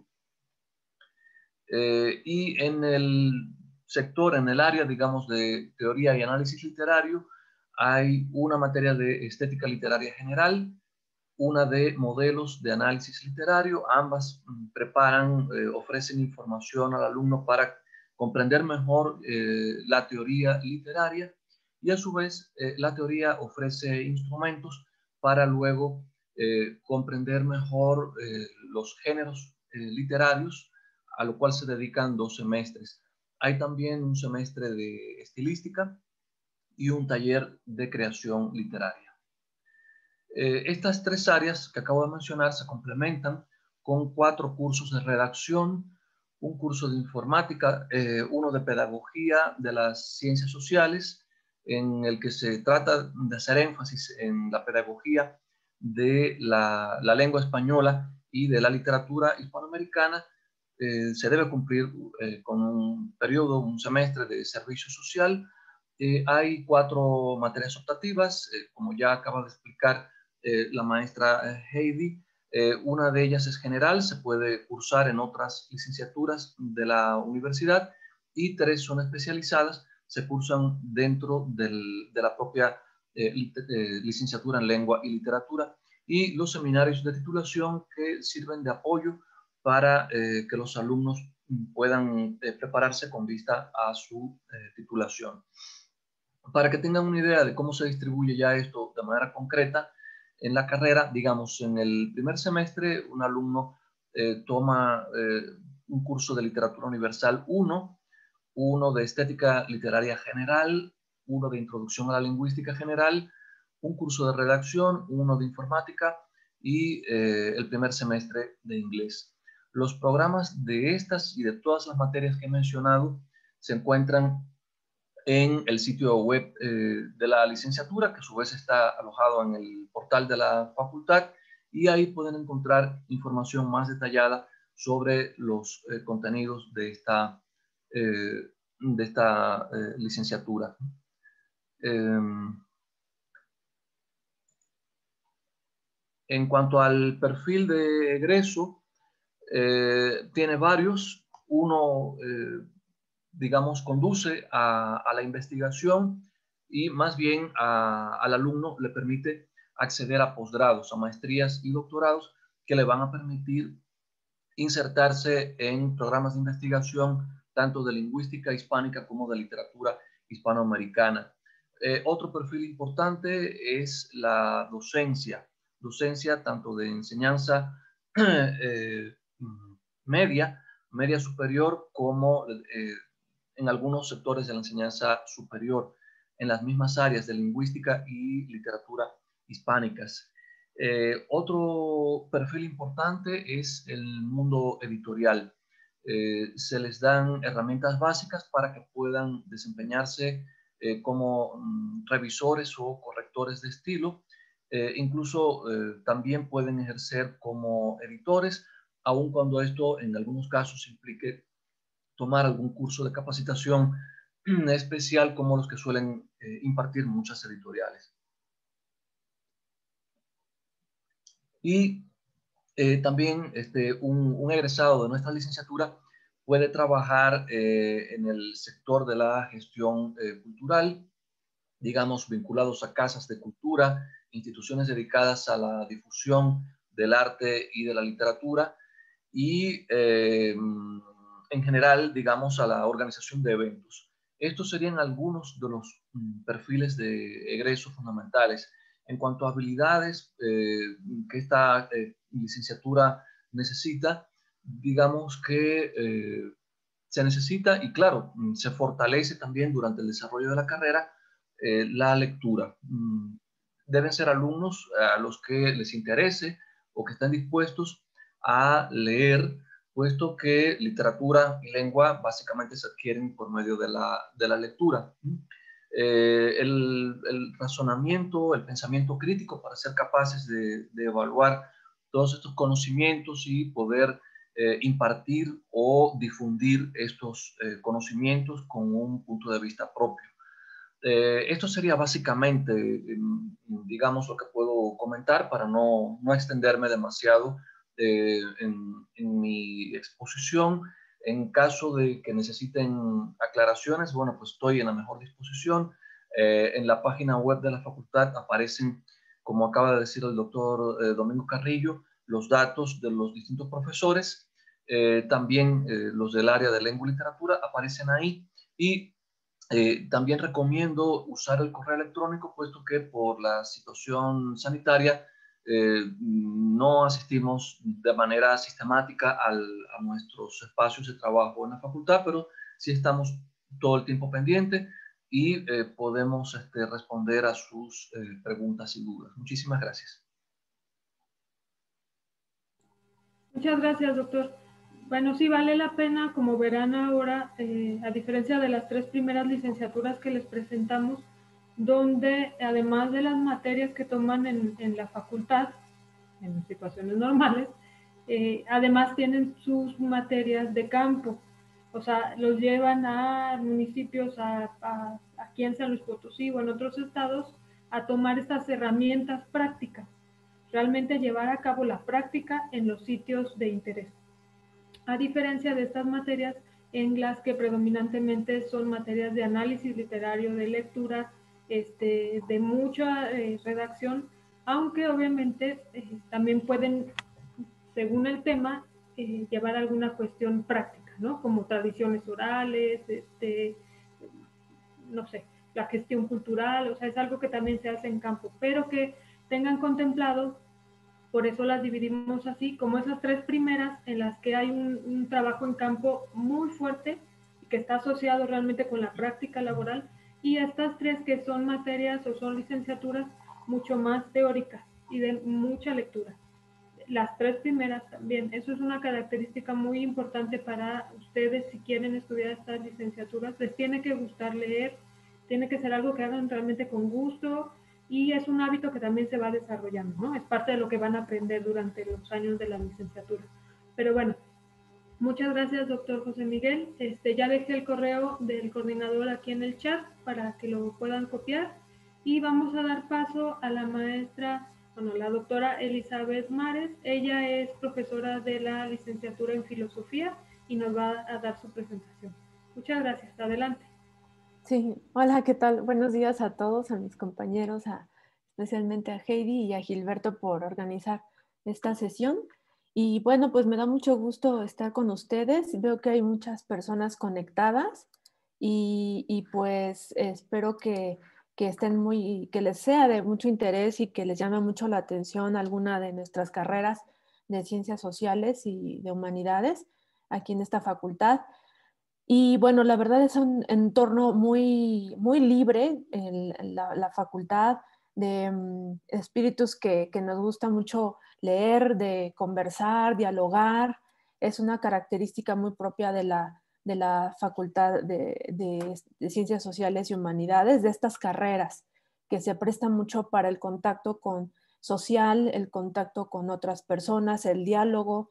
Y en el sector, en el área, digamos, de teoría y análisis literario, hay una materia de estética literaria general, una de modelos de análisis literario. Ambas preparan, ofrecen información al alumno para comprender mejor la teoría literaria, y a su vez la teoría ofrece instrumentos para luego comprender mejor los géneros literarios, a lo cual se dedican 2 semestres. Hay también un semestre de estilística y un taller de creación literaria. Estas 3 áreas que acabo de mencionar se complementan con 4 cursos de redacción, un curso de informática, uno de pedagogía de las ciencias sociales, en el que se trata de hacer énfasis en la pedagogía de la lengua española y de la literatura hispanoamericana. Se debe cumplir con un periodo, un semestre de servicio social. Hay 4 materias optativas, como ya acaba de explicar la maestra Heidi. Una de ellas es general, se puede cursar en otras licenciaturas de la universidad, y 3 son especializadas, se cursan dentro de la propia licenciatura en lengua y literatura, y los seminarios de titulación que sirven de apoyo para que los alumnos puedan prepararse con vista a su titulación. Para que tengan una idea de cómo se distribuye ya esto de manera concreta, en la carrera, digamos, en el primer semestre, un alumno toma un curso de literatura universal 1, uno de estética literaria general, uno de introducción a la lingüística general, un curso de redacción, uno de informática y el primer semestre de inglés. Los programas de estas y de todas las materias que he mencionado se encuentran en el sitio web de la licenciatura, que a su vez está alojado en el portal de la facultad, y ahí pueden encontrar información más detallada sobre los contenidos de esta licenciatura. En cuanto al perfil de egreso, tiene varios. Uno digamos, conduce a la investigación, y más bien al alumno le permite acceder a posgrados, a maestrías y doctorados que le van a permitir insertarse en programas de investigación tanto de lingüística hispánica como de literatura hispanoamericana. Otro perfil importante es la docencia tanto de enseñanza media superior, como en algunos sectores de la enseñanza superior, en las mismas áreas de lingüística y literatura hispánicas. Otro perfil importante es el mundo editorial. Se les dan herramientas básicas para que puedan desempeñarse como revisores o correctores de estilo. Incluso también pueden ejercer como editores, aun cuando esto en algunos casos implique tomar algún curso de capacitación especial, como los que suelen impartir muchas editoriales. Y también un egresado de nuestra licenciatura puede trabajar en el sector de la gestión cultural, digamos, vinculados a casas de cultura, instituciones dedicadas a la difusión del arte y de la literatura, y en general, digamos, a la organización de eventos. Estos serían algunos de los perfiles de egreso fundamentales. En cuanto a habilidades que esta licenciatura necesita, digamos que se necesita, y claro, se fortalece también durante el desarrollo de la carrera, la lectura. Deben ser alumnos a los que les interese o que estén dispuestos a leer, puesto que literatura y lengua básicamente se adquieren por medio de la lectura. El razonamiento, el pensamiento crítico, para ser capaces de evaluar todos estos conocimientos y poder impartir o difundir estos conocimientos con un punto de vista propio. Esto sería básicamente, digamos, lo que puedo comentar para no extenderme demasiado en mi exposición. En caso de que necesiten aclaraciones, bueno, pues estoy en la mejor disposición. En la página web de la facultad aparecen, como acaba de decir el doctor Domingo Carrillo, los datos de los distintos profesores. También los del área de lengua y literatura aparecen ahí, y también recomiendo usar el correo electrónico, puesto que por la situación sanitaria no asistimos de manera sistemática a nuestros espacios de trabajo en la facultad, pero sí estamos todo el tiempo pendiente y podemos responder a sus preguntas y dudas. Muchísimas gracias. Muchas gracias, doctor. Bueno, sí vale la pena, como verán ahora, a diferencia de las 3 primeras licenciaturas que les presentamos, donde además de las materias que toman en la facultad, en situaciones normales, además tienen sus materias de campo. O sea, los llevan a municipios, aquí en San Luis Potosí o en otros estados, a tomar estas herramientas prácticas, realmente llevar a cabo la práctica en los sitios de interés. A diferencia de estas materias en las que predominantemente son materias de análisis literario, de lectura, de mucha redacción, aunque obviamente también pueden, según el tema, llevar alguna cuestión práctica, ¿no? Como tradiciones orales, no sé, la gestión cultural, o sea, es algo que también se hace en campo, pero que tengan contemplado. Por eso las dividimos así, como esas 3 primeras en las que hay un trabajo en campo muy fuerte y que está asociado realmente con la práctica laboral, y estas 3 que son materias o son licenciaturas mucho más teóricas y de mucha lectura. Las 3 primeras también, eso es una característica muy importante para ustedes si quieren estudiar estas licenciaturas. Les tiene que gustar leer, tiene que ser algo que hagan realmente con gusto, y es un hábito que también se va desarrollando, ¿no? Es parte de lo que van a aprender durante los años de la licenciatura. Pero bueno, muchas gracias, doctor José Miguel. Ya dejé el correo del coordinador aquí en el chat para que lo puedan copiar, y vamos a dar paso a la maestra, bueno, la doctora Elizabeth Mares. Ella es profesora de la licenciatura en filosofía y nos va a dar su presentación. Muchas gracias, adelante. Sí, hola, ¿qué tal? Buenos días a todos, a mis compañeros, especialmente a Heidi y a Gilberto por organizar esta sesión. Y bueno, pues me da mucho gusto estar con ustedes. Veo que hay muchas personas conectadas y pues espero que que les sea de mucho interés y que les llame mucho la atención alguna de nuestras carreras de ciencias sociales y de humanidades aquí en esta facultad. Y bueno, la verdad es un entorno muy, muy libre en la facultad, de espíritus que nos gusta mucho leer, de conversar, dialogar. Es una característica muy propia de la Facultad de Ciencias Sociales y Humanidades, de estas carreras que se prestan mucho para el contacto social, el contacto con otras personas, el diálogo,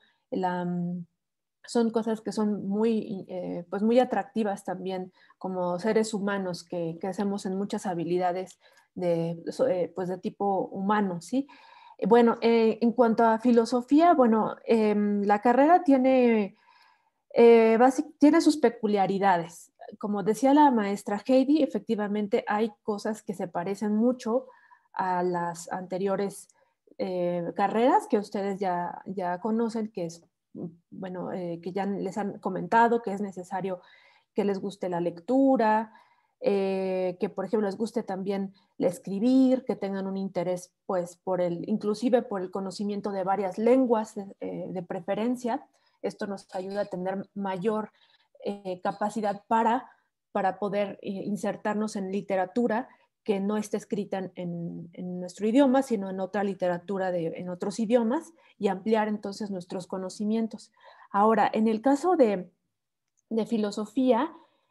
son cosas que son muy, pues muy atractivas también como seres humanos que hacemos en muchas habilidades pues de tipo humano, ¿sí? Bueno, en cuanto a filosofía, bueno, la carrera tiene sus peculiaridades. Como decía la maestra Heidi, efectivamente hay cosas que se parecen mucho a las anteriores carreras que ustedes ya conocen, que es, bueno, que ya les han comentado que es necesario que les guste la lectura, que por ejemplo les guste también escribir, que tengan un interés pues inclusive por el conocimiento de varias lenguas de preferencia. Esto nos ayuda a tener mayor capacidad para poder insertarnos en literatura que no esté escrita en nuestro idioma, sino en otra literatura en otros idiomas, y ampliar entonces nuestros conocimientos. Ahora, en el caso de filosofía,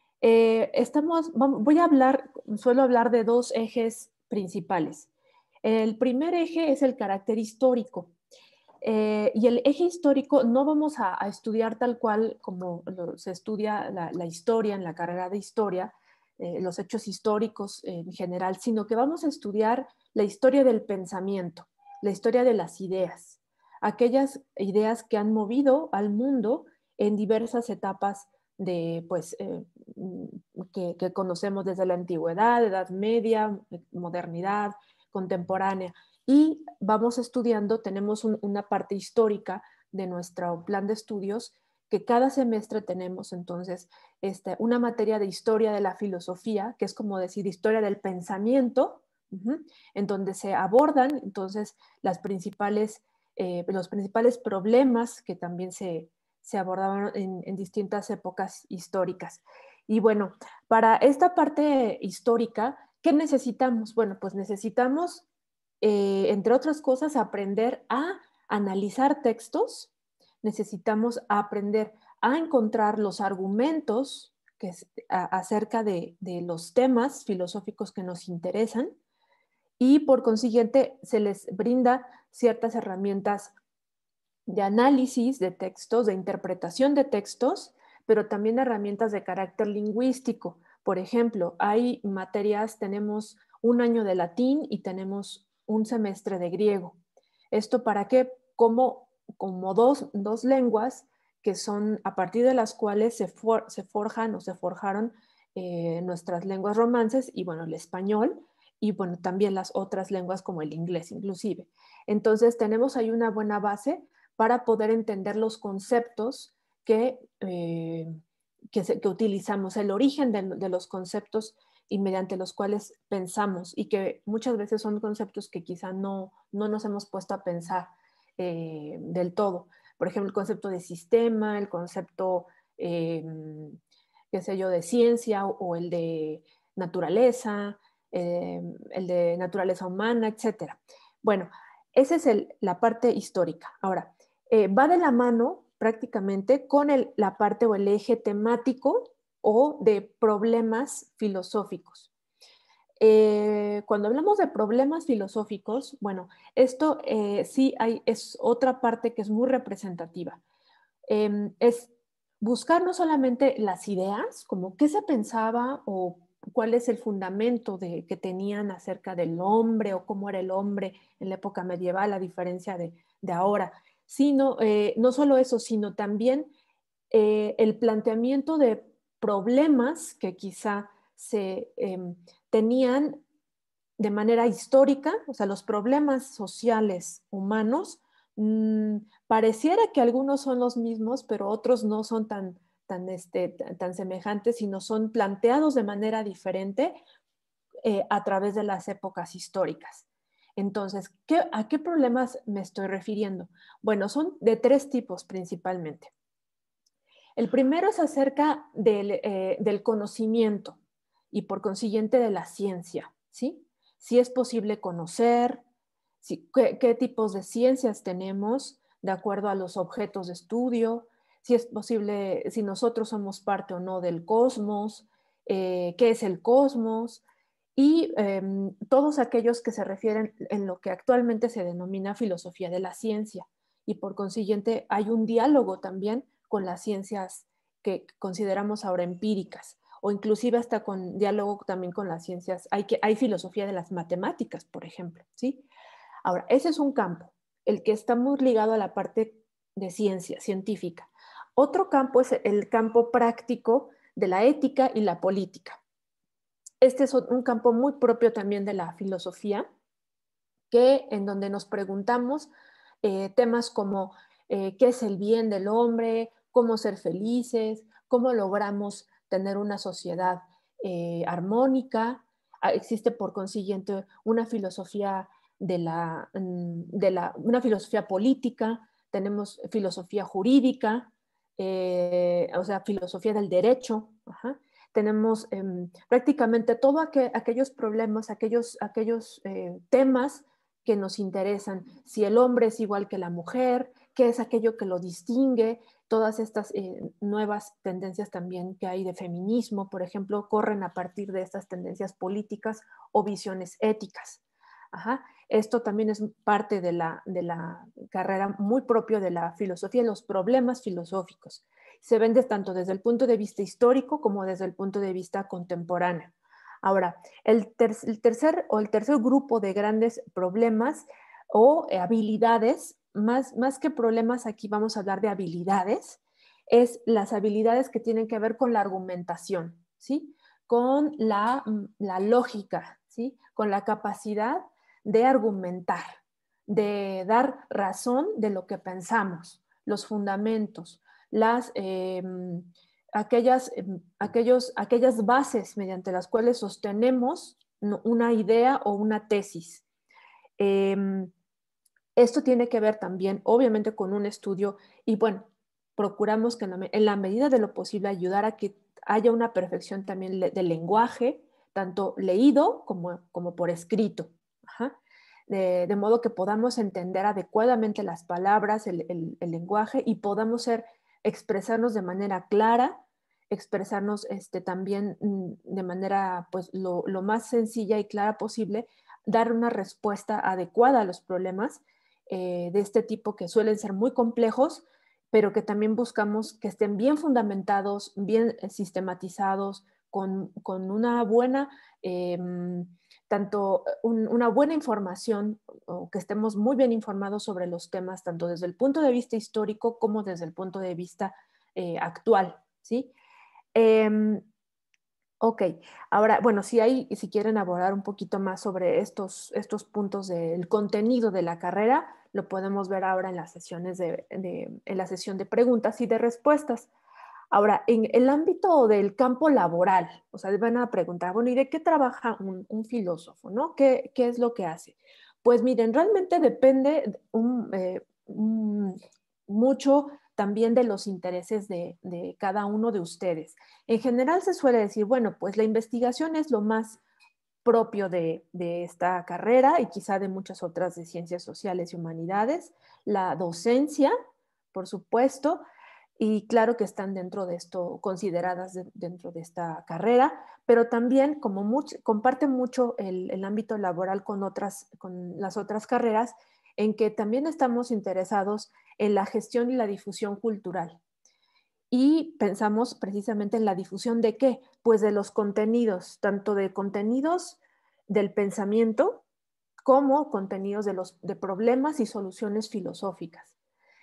suelo hablar de 2 ejes principales. El primer eje es el carácter histórico. Y el eje histórico no vamos a estudiar tal cual como se estudia la historia en la carrera de historia, los hechos históricos en general, sino que vamos a estudiar la historia del pensamiento, la historia de las ideas, aquellas ideas que han movido al mundo en diversas etapas pues, que conocemos desde la antigüedad, Edad Media, modernidad, contemporánea. Y vamos estudiando, tenemos una parte histórica de nuestro plan de estudios, que cada semestre tenemos entonces una materia de historia de la filosofía, que es como decir historia del pensamiento, en donde se abordan entonces los principales problemas que también se abordaban en distintas épocas históricas. Y bueno, para esta parte histórica, ¿qué necesitamos? Bueno, pues necesitamos, entre otras cosas, aprender a analizar textos, necesitamos aprender a encontrar los argumentos acerca de los temas filosóficos que nos interesan, y por consiguiente se les brinda ciertas herramientas de análisis de textos, de interpretación de textos, pero también herramientas de carácter lingüístico. Por ejemplo, hay materias, tenemos un año de latín y tenemos un semestre de griego. ¿Esto para qué? Como dos lenguas que son a partir de las cuales se forjan o se forjaron nuestras lenguas romances, y bueno, el español, y bueno, también las otras lenguas como el inglés inclusive. Entonces tenemos ahí una buena base para poder entender los conceptos que utilizamos, el origen de los conceptos y mediante los cuales pensamos, y que muchas veces son conceptos que quizá no nos hemos puesto a pensar del todo. Por ejemplo, el concepto de sistema, el concepto, qué sé yo, de ciencia, o el de naturaleza, el de naturaleza humana, etc. Bueno, esa es la parte histórica. Ahora, va de la mano prácticamente con la parte o el eje temático o de problemas filosóficos. Cuando hablamos de problemas filosóficos, bueno, esto sí es otra parte que es muy representativa. Es buscar no solamente las ideas, como qué se pensaba o cuál es el fundamento que tenían acerca del hombre o cómo era el hombre en la época medieval, a diferencia de ahora, sino no solo eso, sino también el planteamiento de problemas que quizá se tenían de manera histórica, o sea, los problemas sociales humanos, pareciera que algunos son los mismos, pero otros no son tan semejantes, sino son planteados de manera diferente a través de las épocas históricas. Entonces, ¿a qué problemas me estoy refiriendo? Bueno, son de 3 tipos principalmente. El primero es acerca del conocimiento y por consiguiente de la ciencia, ¿sí? Si es posible conocer, qué tipos de ciencias tenemos de acuerdo a los objetos de estudio, si es posible, si nosotros somos parte o no del cosmos, qué es el cosmos, y todos aquellos que se refieren en lo que actualmente se denomina filosofía de la ciencia. Y por consiguiente hay un diálogo también con las ciencias que consideramos ahora empíricas, o inclusive hasta con diálogo también con las ciencias. Hay filosofía de las matemáticas, por ejemplo, ¿sí? Ahora, ese es un campo, el que está muy ligado a la parte de ciencia, científica. Otro campo es el campo práctico de la ética y la política. Este es un campo muy propio también de la filosofía, en donde nos preguntamos temas como qué es el bien del hombre, cómo ser felices, cómo logramos tener una sociedad armónica. Existe por consiguiente una filosofía una filosofía política, tenemos filosofía jurídica, o sea, filosofía del derecho. Ajá. Tenemos prácticamente todos aquellos problemas, aquellos temas que nos interesan. Si el hombre es igual que la mujer, qué es aquello que lo distingue, todas estas nuevas tendencias también que hay de feminismo, por ejemplo, corren a partir de estas tendencias políticas o visiones éticas. Ajá. Esto también es parte de la carrera muy propio de la filosofía, los problemas filosóficos. Se ven tanto desde el punto de vista histórico como desde el punto de vista contemporáneo. Ahora, el tercer grupo de grandes problemas o habilidades, más que problemas, aquí vamos a hablar de habilidades, es las habilidades que tienen que ver con la argumentación, ¿sí? Con la lógica, ¿sí? Con la capacidad de argumentar, de dar razón de lo que pensamos, los fundamentos, aquellas bases mediante las cuales sostenemos una idea o una tesis. Esto tiene que ver también, obviamente, con un estudio y, bueno, procuramos que en la medida de lo posible ayudar a que haya una perfección también del lenguaje, tanto leído como por escrito. Ajá. de modo que podamos entender adecuadamente las palabras, el lenguaje, y podamos expresarnos de manera clara, expresarnos también de manera pues lo más sencilla y clara posible, dar una respuesta adecuada a los problemas de este tipo que suelen ser muy complejos, pero que también buscamos que estén bien fundamentados, bien sistematizados, con una buena, una buena información, o que estemos muy bien informados sobre los temas, tanto desde el punto de vista histórico como desde el punto de vista actual, ¿sí? Ok, ahora, bueno, si quieren abordar un poquito más sobre estos puntos del contenido de la carrera, lo podemos ver ahora en las sesiones en la sesión de preguntas y de respuestas. Ahora, en el ámbito del campo laboral, o sea, van a preguntar, bueno, ¿y de qué trabaja un filósofo, no? ¿Qué es lo que hace? Pues miren, realmente depende mucho también de los intereses de cada uno de ustedes. En general se suele decir, bueno, pues la investigación es lo más propio de esta carrera y quizá de muchas otras de ciencias sociales y humanidades. La docencia, por supuesto, y claro que están dentro de esto, consideradas dentro de esta carrera, pero también comparte mucho el ámbito laboral con las otras carreras, en que también estamos interesados en la gestión y la difusión cultural. Y pensamos precisamente en la difusión ¿de qué? Pues de los contenidos, tanto de contenidos del pensamiento como contenidos de problemas y soluciones filosóficas.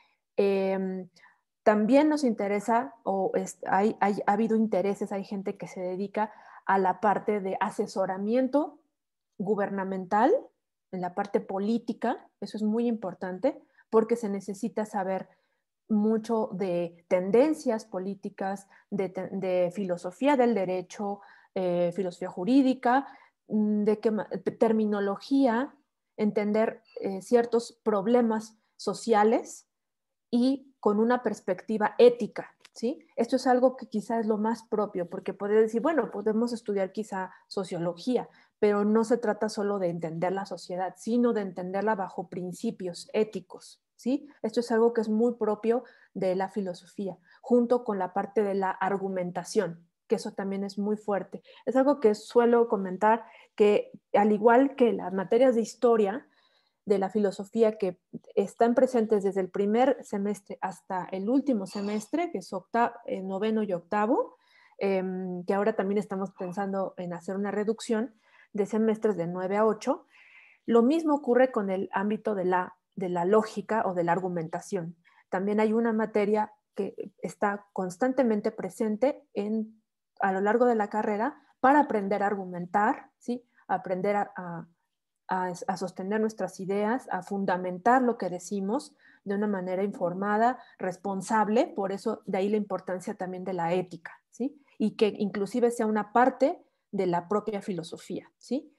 También nos interesa, ha habido intereses, hay gente que se dedica a la parte de asesoramiento gubernamental, en la parte política, eso es muy importante, porque se necesita saber mucho de tendencias políticas, de filosofía del derecho, filosofía jurídica, de terminología, entender ciertos problemas sociales y con una perspectiva ética, ¿sí? Esto es algo que quizá es lo más propio, porque podría decir, bueno, podemos estudiar quizá sociología, pero no se trata solo de entender la sociedad, sino de entenderla bajo principios éticos, ¿sí? Esto es algo que es muy propio de la filosofía, junto con la parte de la argumentación, que eso también es muy fuerte. Es algo que suelo comentar, que al igual que las materias de historia, de la filosofía que están presentes desde el primer semestre hasta el último semestre, que es noveno y octavo, que ahora también estamos pensando en hacer una reducción de semestres de 9 a 8. Lo mismo ocurre con el ámbito de la lógica o de la argumentación. También hay una materia que está constantemente presente a lo largo de la carrera para aprender a argumentar, ¿sí? Aprender a sostener nuestras ideas, a fundamentar lo que decimos de una manera informada, responsable, por eso de ahí la importancia también de la ética, ¿sí? Y que inclusive sea una parte de la propia filosofía, ¿sí?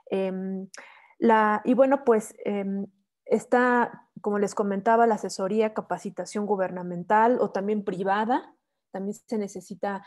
Y bueno, pues está, como les comentaba, la asesoría, capacitación gubernamental o también privada, también se necesita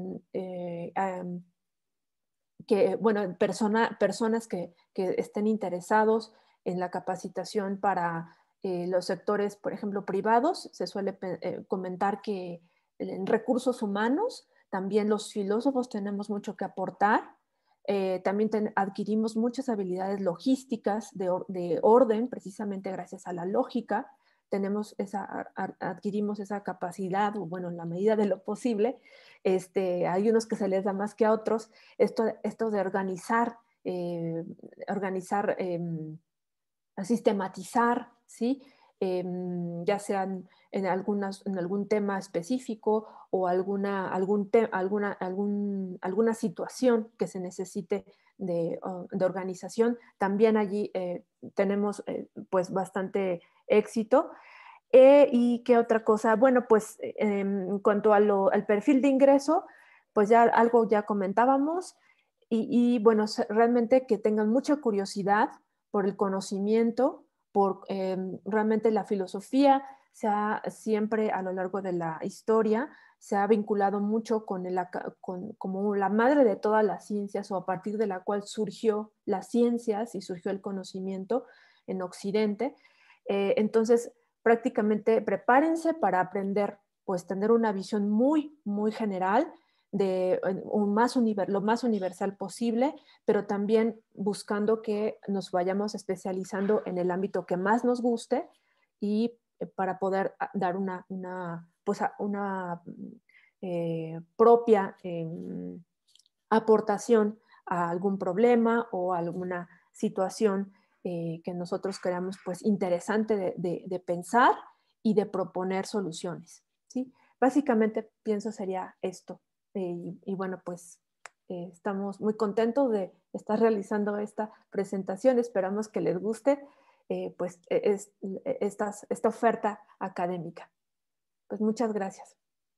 personas que estén interesados en la capacitación para los sectores, por ejemplo, privados. Se suele comentar que en recursos humanos también los filósofos tenemos mucho que aportar. También adquirimos muchas habilidades logísticas de orden, precisamente gracias a la lógica. Adquirimos esa capacidad, o bueno, en la medida de lo posible. Hay unos que se les da más que a otros. Esto de sistematizar, ¿sí? Ya sean en algún tema específico o alguna situación que se necesite de organización. También allí tenemos pues bastante éxito. ¿Y qué otra cosa? Bueno, pues en cuanto al perfil de ingreso, pues ya algo ya comentábamos y bueno, realmente que tengan mucha curiosidad por el conocimiento, por realmente la filosofía siempre a lo largo de la historia se ha vinculado mucho como la madre de todas las ciencias, o a partir de la cual surgió las ciencias y surgió el conocimiento. en Occidente. Entonces, prácticamente prepárense para aprender, pues tener una visión muy, muy general, de lo más universal posible, pero también buscando que nos vayamos especializando en el ámbito que más nos guste y para poder dar una propia aportación a algún problema o a alguna situación que nosotros creamos pues interesante de pensar y de proponer soluciones, ¿sí? Básicamente pienso sería esto. Y bueno, pues estamos muy contentos de estar realizando esta presentación. Esperamos que les guste esta oferta académica. Pues muchas gracias.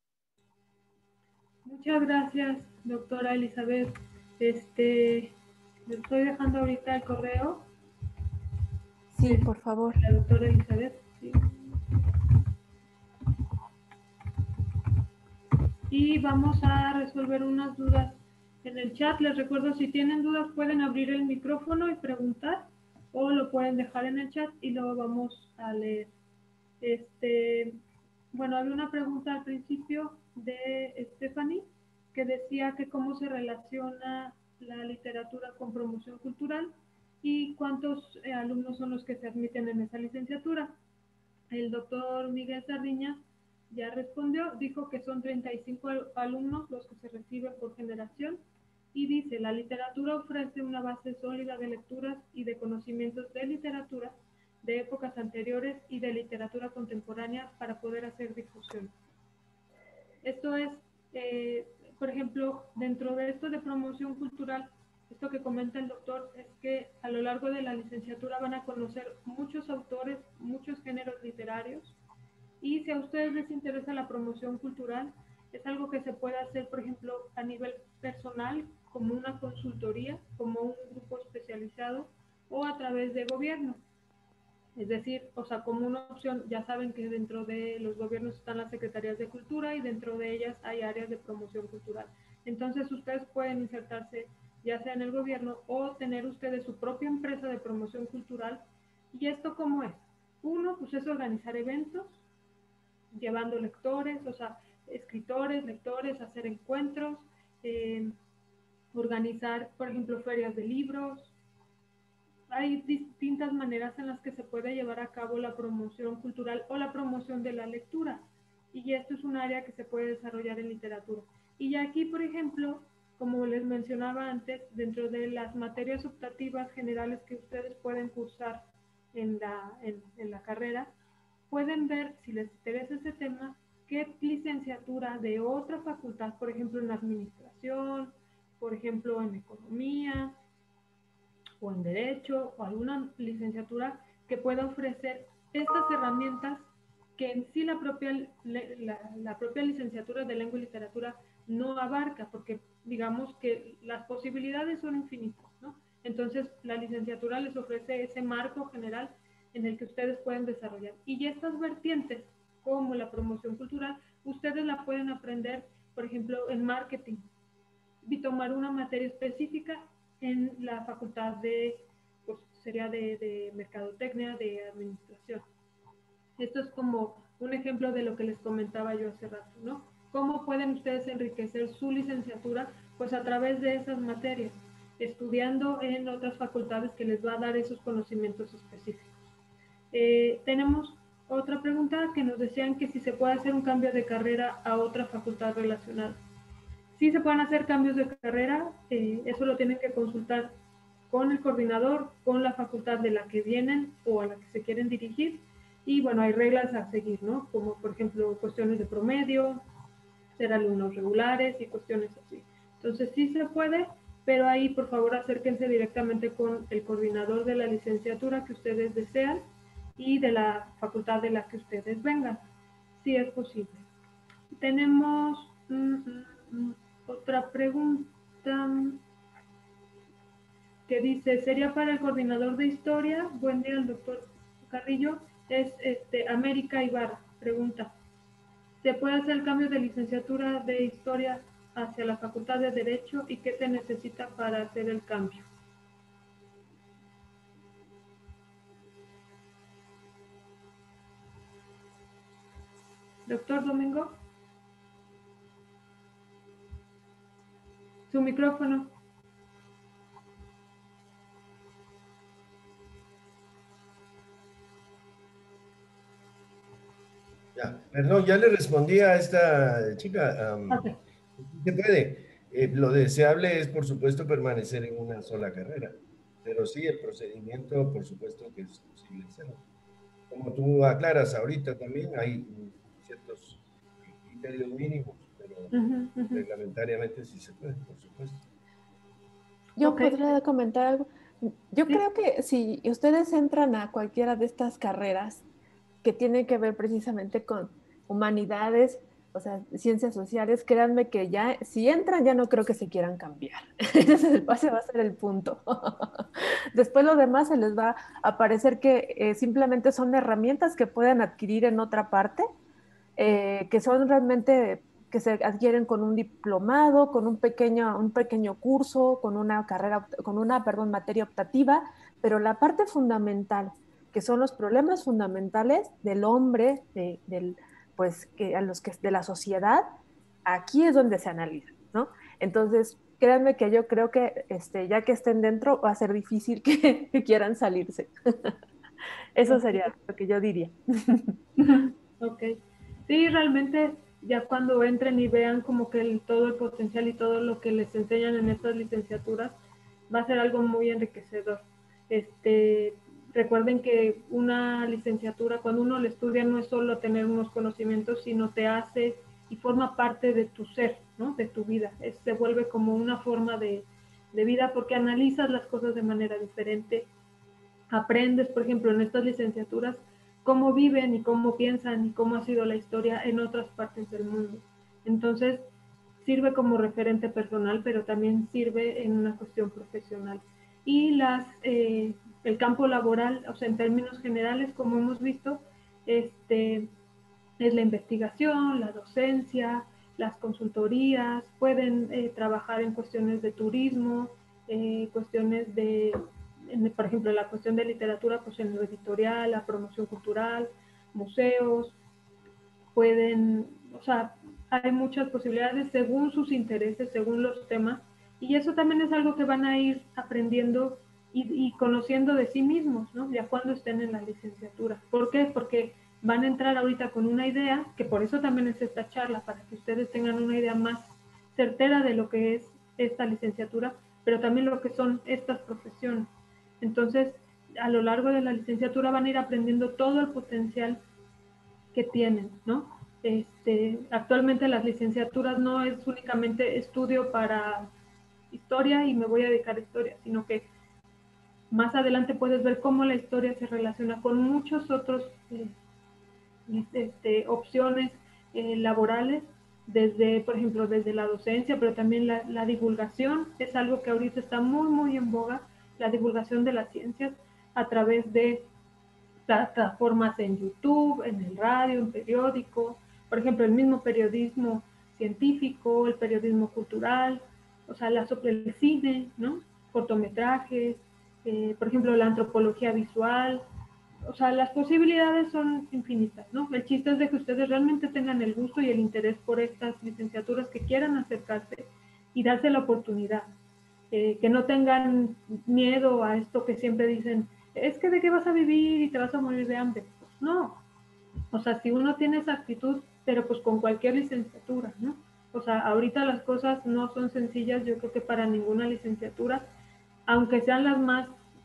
Muchas gracias, doctora Elizabeth. Le estoy dejando ahorita el correo. Sí, por favor. La doctora Elizabeth. Sí. Y vamos a resolver unas dudas en el chat. Les recuerdo, si tienen dudas pueden abrir el micrófono y preguntar, o lo pueden dejar en el chat y luego vamos a leer. Bueno, había una pregunta al principio de Stephanie que decía que cómo se relaciona la literatura con promoción cultural y cuántos alumnos son los que se admiten en esa licenciatura. El doctor Miguel Sardiñas ya respondió, dijo que son 35 alumnos los que se reciben por generación y dice, la literatura ofrece una base sólida de lecturas y de conocimientos de literatura de épocas anteriores y de literatura contemporánea para poder hacer difusión. Esto es, por ejemplo, dentro de esto de promoción cultural, esto que comenta el doctor es que a lo largo de la licenciatura van a conocer muchos autores, muchos géneros literarios, y si a ustedes les interesa la promoción cultural, es algo que se puede hacer, por ejemplo, a nivel personal, como una consultoría, como un grupo especializado, o a través de gobierno. Es decir, o sea, como una opción, ya saben que dentro de los gobiernos están las secretarías de cultura y dentro de ellas hay áreas de promoción cultural. Entonces ustedes pueden insertarse ya sea en el gobierno o tener ustedes su propia empresa de promoción cultural. ¿Y esto cómo es? Uno, pues es organizar eventos, llevando lectores, o sea, escritores, lectores, hacer encuentros, organizar, por ejemplo, ferias de libros. Hay distintas maneras en las que se puede llevar a cabo la promoción cultural o la promoción de la lectura. Y esto es un área que se puede desarrollar en literatura. Y aquí, por ejemplo, como les mencionaba antes, dentro de las materias optativas generales que ustedes pueden cursar en la carrera, pueden ver, si les interesa ese tema, qué licenciatura de otra facultad, por ejemplo en administración, por ejemplo en economía, o en derecho, o alguna licenciatura que pueda ofrecer estas herramientas que en sí la propia licenciatura de lengua y literatura no abarca, porque digamos que las posibilidades son infinitas, ¿no? Entonces la licenciatura les ofrece ese marco general en el que ustedes pueden desarrollar. Y estas vertientes, como la promoción cultural, ustedes la pueden aprender, por ejemplo, en marketing, y tomar una materia específica en la facultad pues sería de mercadotecnia, de administración. Esto es como un ejemplo de lo que les comentaba yo hace rato, ¿no? ¿Cómo pueden ustedes enriquecer su licenciatura? Pues a través de esas materias, estudiando en otras facultades que les va a dar esos conocimientos específicos. Tenemos otra pregunta que nos decían que si se puede hacer un cambio de carrera a otra facultad relacionada. Sí se pueden hacer cambios de carrera, eso lo tienen que consultar con el coordinador, con la facultad de la que vienen o a la que se quieren dirigir. Y bueno, hay reglas a seguir, ¿no? Como por ejemplo cuestiones de promedio, ser alumnos regulares y cuestiones así. Entonces sí se puede, pero ahí por favor acérquense directamente con el coordinador de la licenciatura que ustedes desean y de la facultad de la que ustedes vengan. Sí es posible. Tenemos otra pregunta que dice, ¿sería para el coordinador de historia? Buen día, el doctor Carrillo. Es América Ibarra, pregunta. ¿Se puede hacer el cambio de licenciatura de historia hacia la facultad de Derecho y qué se necesita para hacer el cambio? Doctor Domingo. Su micrófono. Ya, perdón, ya le respondí a esta chica. Okay. Se puede. Lo deseable es, por supuesto, permanecer en una sola carrera, pero sí, el procedimiento, por supuesto que es posible hacerlo. Como tú aclaras ahorita también, hay ciertos criterios mínimos, pero reglamentariamente sí se puede, por supuesto. Yo podría comentar algo. Yo creo que si ustedes entran a cualquiera de estas carreras que tienen que ver precisamente con humanidades, o sea, ciencias sociales, créanme que ya, si entran, ya no creo que se quieran cambiar. Ese va a ser el punto. Después lo demás se les va a parecer que simplemente son herramientas que pueden adquirir en otra parte, que son realmente que se adquieren con un diplomado, con un pequeño curso, con una carrera, con una, perdón, materia optativa, pero la parte fundamental, que son los problemas fundamentales del hombre, pues, de la sociedad, aquí es donde se analiza, ¿no? Entonces, créanme que yo creo que ya que estén dentro va a ser difícil que quieran salirse. Eso sería lo que yo diría. Ok. Sí, realmente ya cuando entren y vean como que todo el potencial y todo lo que les enseñan en estas licenciaturas va a ser algo muy enriquecedor. Recuerden que una licenciatura, cuando uno la estudia, no es solo tener unos conocimientos, sino te hace y forma parte de tu ser, ¿no? De tu vida. Se vuelve como una forma de vida porque analizas las cosas de manera diferente. Aprendes, por ejemplo, en estas licenciaturas, cómo viven y cómo piensan y cómo ha sido la historia en otras partes del mundo. Entonces, sirve como referente personal, pero también sirve en una cuestión profesional. Y el campo laboral, o sea, en términos generales, como hemos visto, es la investigación, la docencia, las consultorías, pueden trabajar en cuestiones de turismo, cuestiones por ejemplo, la cuestión de literatura, pues en lo editorial, la promoción cultural, museos, pueden, o sea, hay muchas posibilidades según sus intereses, según los temas, y eso también es algo que van a ir aprendiendo y conociendo de sí mismos, ¿no? Ya cuando estén en la licenciatura. ¿Por qué? Porque van a entrar ahorita con una idea, que por eso también es esta charla, para que ustedes tengan una idea más certera de lo que es esta licenciatura, pero también lo que son estas profesiones. Entonces, a lo largo de la licenciatura van a ir aprendiendo todo el potencial que tienen, ¿no? Actualmente las licenciaturas no es únicamente estudio para historia y me voy a dedicar a historia, sino que más adelante puedes ver cómo la historia se relaciona con muchos otros opciones laborales, por ejemplo, desde la docencia, pero también la divulgación es algo que ahorita está muy, muy en boga, la divulgación de las ciencias a través de plataformas en YouTube, en el radio, en periódico, por ejemplo, el mismo periodismo científico, el periodismo cultural, o sea, el cine, ¿no? Cortometrajes, por ejemplo, la antropología visual, o sea, las posibilidades son infinitas, ¿no? El chiste es de que ustedes realmente tengan el gusto y el interés por estas licenciaturas, que quieran acercarse y darse la oportunidad, que no tengan miedo a esto que siempre dicen, es que de qué vas a vivir y te vas a morir de hambre. Pues no, o sea, si uno tiene esa actitud, pero pues con cualquier licenciatura, ¿no? O sea, ahorita las cosas no son sencillas, yo creo que para ninguna licenciatura, aunque sean las más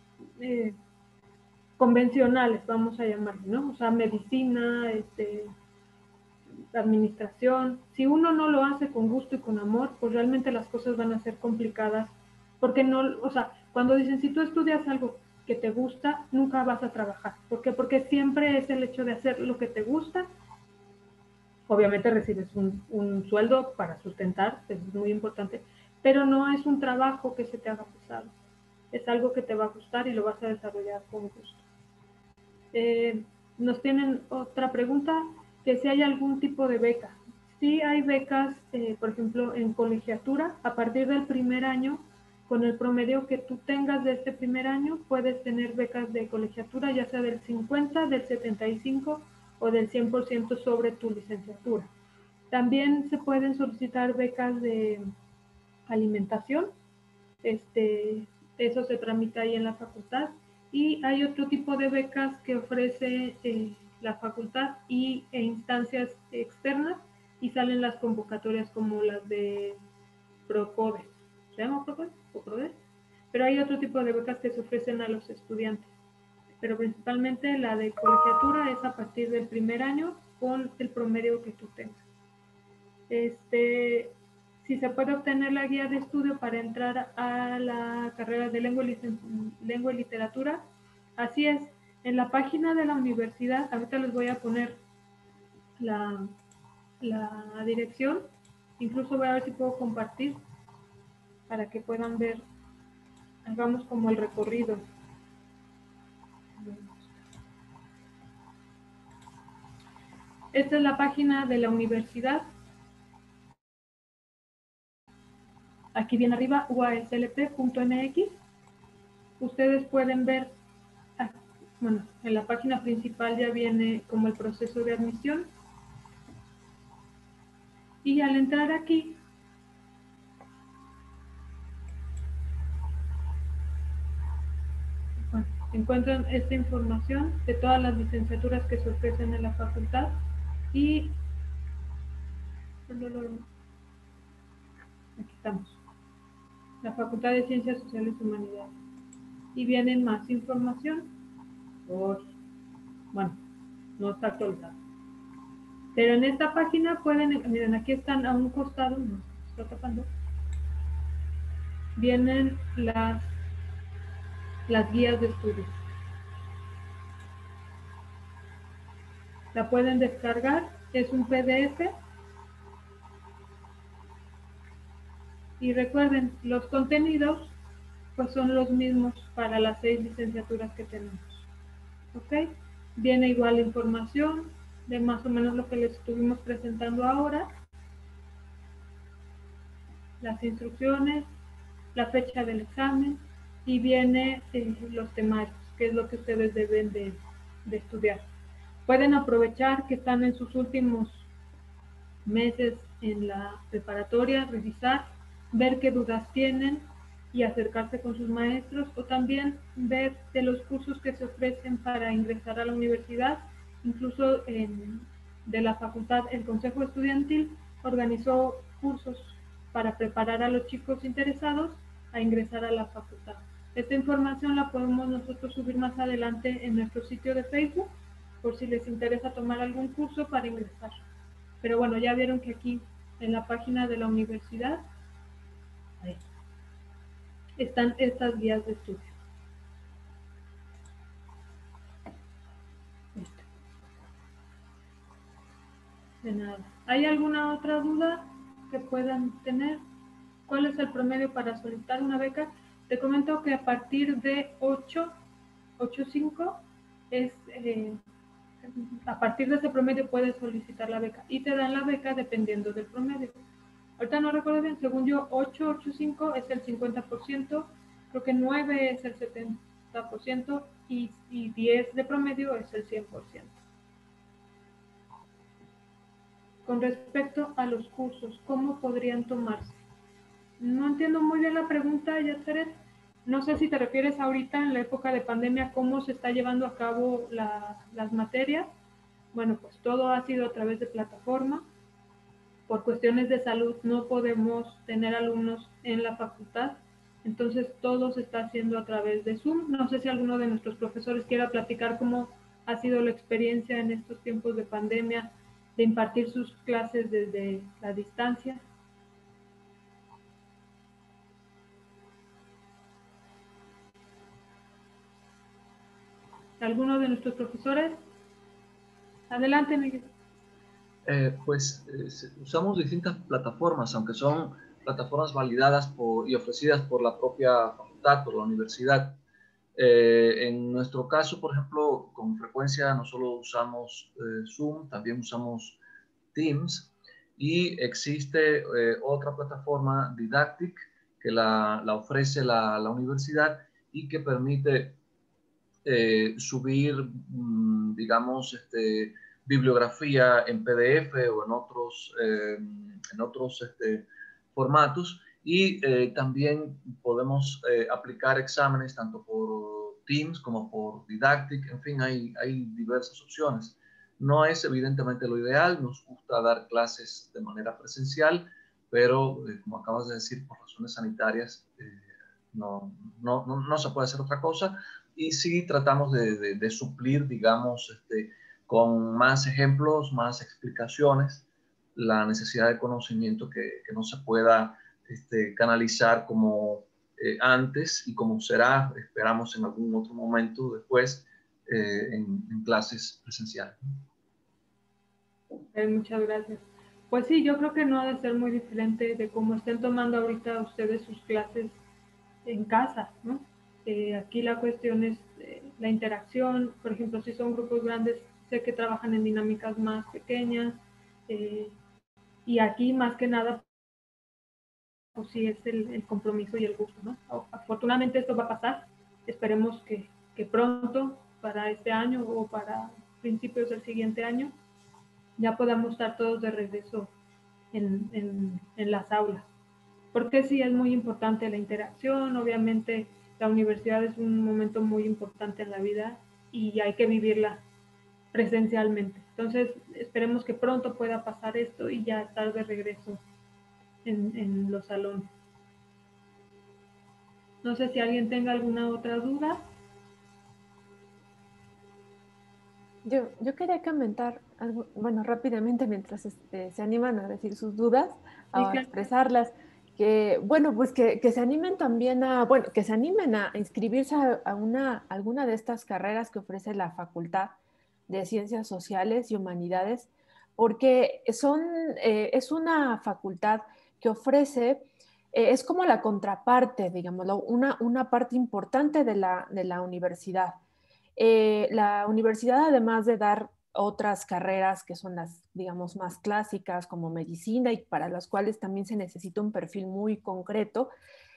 convencionales, vamos a llamarlo, ¿no? O sea, medicina, administración, si uno no lo hace con gusto y con amor, pues realmente las cosas van a ser complicadas, porque no, o sea, cuando dicen, si tú estudias algo que te gusta, nunca vas a trabajar. ¿Por qué? Porque siempre es el hecho de hacer lo que te gusta. Obviamente recibes un sueldo para sustentar, eso es muy importante, pero no es un trabajo que se te haga pesado. Es algo que te va a gustar y lo vas a desarrollar con gusto. Nos tienen otra pregunta, que si hay algún tipo de beca. Sí hay becas, por ejemplo, en colegiatura, a partir del primer año, con el promedio que tú tengas de este primer año, puedes tener becas de colegiatura, ya sea del 50, del 75 o del 100% sobre tu licenciatura. También se pueden solicitar becas de alimentación, eso se tramita ahí en la facultad, y hay otro tipo de becas que ofrece la facultad e instancias externas, y salen las convocatorias como las de PROCODE. ¿Se llama PROCODE o PRODE? Pero hay otro tipo de becas que se ofrecen a los estudiantes, pero principalmente la de colegiatura es a partir del primer año con el promedio que tú tengas. Si se puede obtener la guía de estudio para entrar a la carrera de lengua y literatura, así es, en la página de la universidad, ahorita les voy a poner la dirección, incluso voy a ver si puedo compartir para que puedan ver, hagamos como el recorrido. Esta es la página de la universidad. Aquí viene arriba, uaslp.mx. Ustedes pueden ver, bueno, en la página principal ya viene como el proceso de admisión. Y al entrar aquí, bueno, encuentran esta información de todas las licenciaturas que se ofrecen en la facultad. Y aquí estamos, la Facultad de Ciencias Sociales y Humanidades. Y viene más información, bueno, no está actualizado. Pero en esta página pueden, miren, aquí están a un costado, no se está tapando, vienen las guías de estudio. La pueden descargar, es un PDF. Y recuerden, los contenidos pues son los mismos para las 6 licenciaturas que tenemos. ¿Ok? Viene igual la información de más o menos lo que les estuvimos presentando ahora. Las instrucciones, la fecha del examen y viene los temarios, que es lo que ustedes deben de estudiar. Pueden aprovechar que están en sus últimos meses en la preparatoria, revisar, ver qué dudas tienen y acercarse con sus maestros, o también ver de los cursos que se ofrecen para ingresar a la universidad. Incluso de la facultad, el Consejo Estudiantil organizó cursos para preparar a los chicos interesados a ingresar a la facultad. Esta información la podemos nosotros subir más adelante en nuestro sitio de Facebook, por si les interesa tomar algún curso para ingresar. Pero bueno, ya vieron que aquí en la página de la universidad ahí están estas guías de estudio. De nada. ¿Hay alguna otra duda que puedan tener? ¿Cuál es el promedio para solicitar una beca? Te comento que a partir de 8.5 es... a partir de ese promedio puedes solicitar la beca y te dan la beca dependiendo del promedio. Ahorita no recuerdo bien, según yo 8.85 es el 50%, creo que 9 es el 70% y 10 de promedio es el 100%. Con respecto a los cursos, ¿cómo podrían tomarse? No entiendo muy bien la pregunta, Yatzeret. No sé si te refieres ahorita en la época de pandemia, cómo se está llevando a cabo las materias. Bueno, pues todo ha sido a través de plataforma. Por cuestiones de salud no podemos tener alumnos en la facultad, entonces todo se está haciendo a través de Zoom. No sé si alguno de nuestros profesores quiera platicar cómo ha sido la experiencia en estos tiempos de pandemia de impartir sus clases desde la distancia. ¿Alguno de nuestros profesores? Adelante, Miguel. Usamos distintas plataformas, aunque son plataformas validadas y ofrecidas por la propia facultad, por la universidad. En nuestro caso, por ejemplo, con frecuencia no solo usamos Zoom, también usamos Teams, y existe otra plataforma Didactic que la ofrece la universidad y que permite subir, digamos, bibliografía en PDF o en otros formatos, y también podemos aplicar exámenes tanto por Teams como por Didactic. En fin, hay diversas opciones. No es evidentemente lo ideal, nos gusta dar clases de manera presencial, pero como acabas de decir, por razones sanitarias no se puede hacer otra cosa, y sí tratamos de suplir, digamos, con más ejemplos, más explicaciones, la necesidad de conocimiento que no se pueda canalizar como antes y como será, esperamos en algún otro momento después, en clases presenciales. Muchas gracias. Pues sí, yo creo que no ha de ser muy diferente de cómo estén tomando ahorita ustedes sus clases en casa, ¿no? Aquí la cuestión es la interacción. Por ejemplo, si son grupos grandes, sé que trabajan en dinámicas más pequeñas, y aquí más que nada, pues sí es el compromiso y el gusto, ¿no? Afortunadamente esto va a pasar, esperemos que pronto, para este año o para principios del siguiente año, ya podamos estar todos de regreso en las aulas. Porque sí es muy importante la interacción. Obviamente la universidad es un momento muy importante en la vida y hay que vivirla presencialmente. Entonces esperemos que pronto pueda pasar esto y ya estar de regreso en los salones. No sé si alguien tenga alguna otra duda. Yo quería comentar algo, bueno, rápidamente mientras se animan a decir sus dudas, a expresarlas, que bueno, pues que se animen también bueno, que se animen a inscribirse a alguna de estas carreras que ofrece la Facultad de Ciencias Sociales y Humanidades, porque es una facultad que ofrece, es como la contraparte, digamos, una parte importante de la universidad. La universidad, además de dar otras carreras que son las, digamos, más clásicas, como medicina, y para las cuales también se necesita un perfil muy concreto,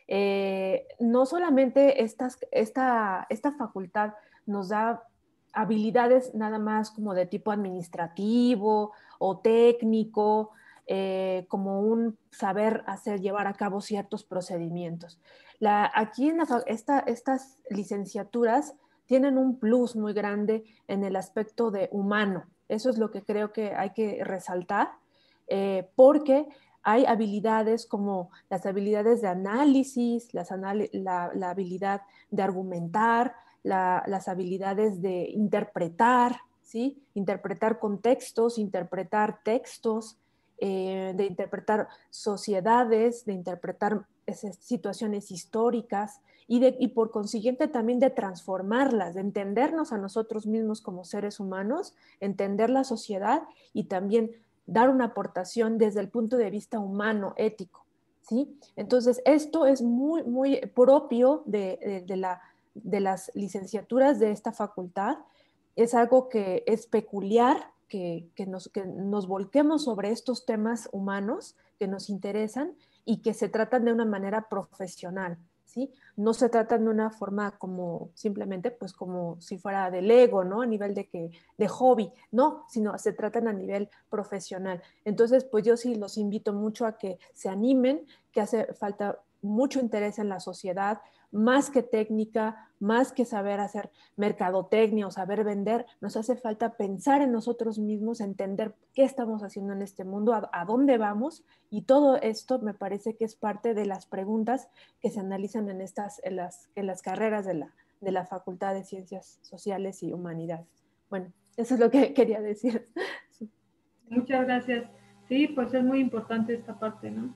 no solamente esta facultad nos da habilidades nada más como de tipo administrativo o técnico, como un saber llevar a cabo ciertos procedimientos. Aquí en estas licenciaturas tienen un plus muy grande en el aspecto de humano. Eso es lo que creo que hay que resaltar, porque hay habilidades como las habilidades de análisis, la habilidad de argumentar, las habilidades de interpretar, ¿sí? Interpretar contextos, interpretar textos, de interpretar sociedades, de interpretar situaciones históricas, y por consiguiente también de transformarlas, de entendernos a nosotros mismos como seres humanos, entender la sociedad y también dar una aportación desde el punto de vista humano, ético, ¿sí? Entonces, esto es muy, muy propio de las licenciaturas de esta facultad. Es algo que es peculiar, que nos volquemos sobre estos temas humanos que nos interesan y que se tratan de una manera profesional, ¿sí? No se tratan de una forma como simplemente, pues como si fuera del ego, ¿no? A nivel de hobby, no, sino se tratan a nivel profesional. Entonces, pues yo sí los invito mucho a que se animen, que hace falta mucho interés en la sociedad, más que técnica, más que saber hacer mercadotecnia o saber vender, nos hace falta pensar en nosotros mismos, entender qué estamos haciendo en este mundo, a dónde vamos, y todo esto me parece que es parte de las preguntas que se analizan en las carreras de la Facultad de Ciencias Sociales y Humanidades. Bueno, eso es lo que quería decir. Sí. Muchas gracias. Sí, pues es muy importante esta parte, ¿no?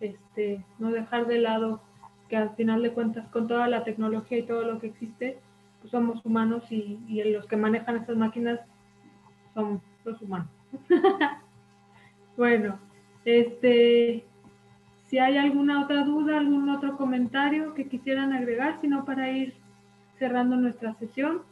No dejar de lado que al final de cuentas, con toda la tecnología y todo lo que existe, pues somos humanos, y los que manejan estas máquinas son los humanos. Bueno, si hay alguna otra duda, algún otro comentario que quisieran agregar, sino para ir cerrando nuestra sesión.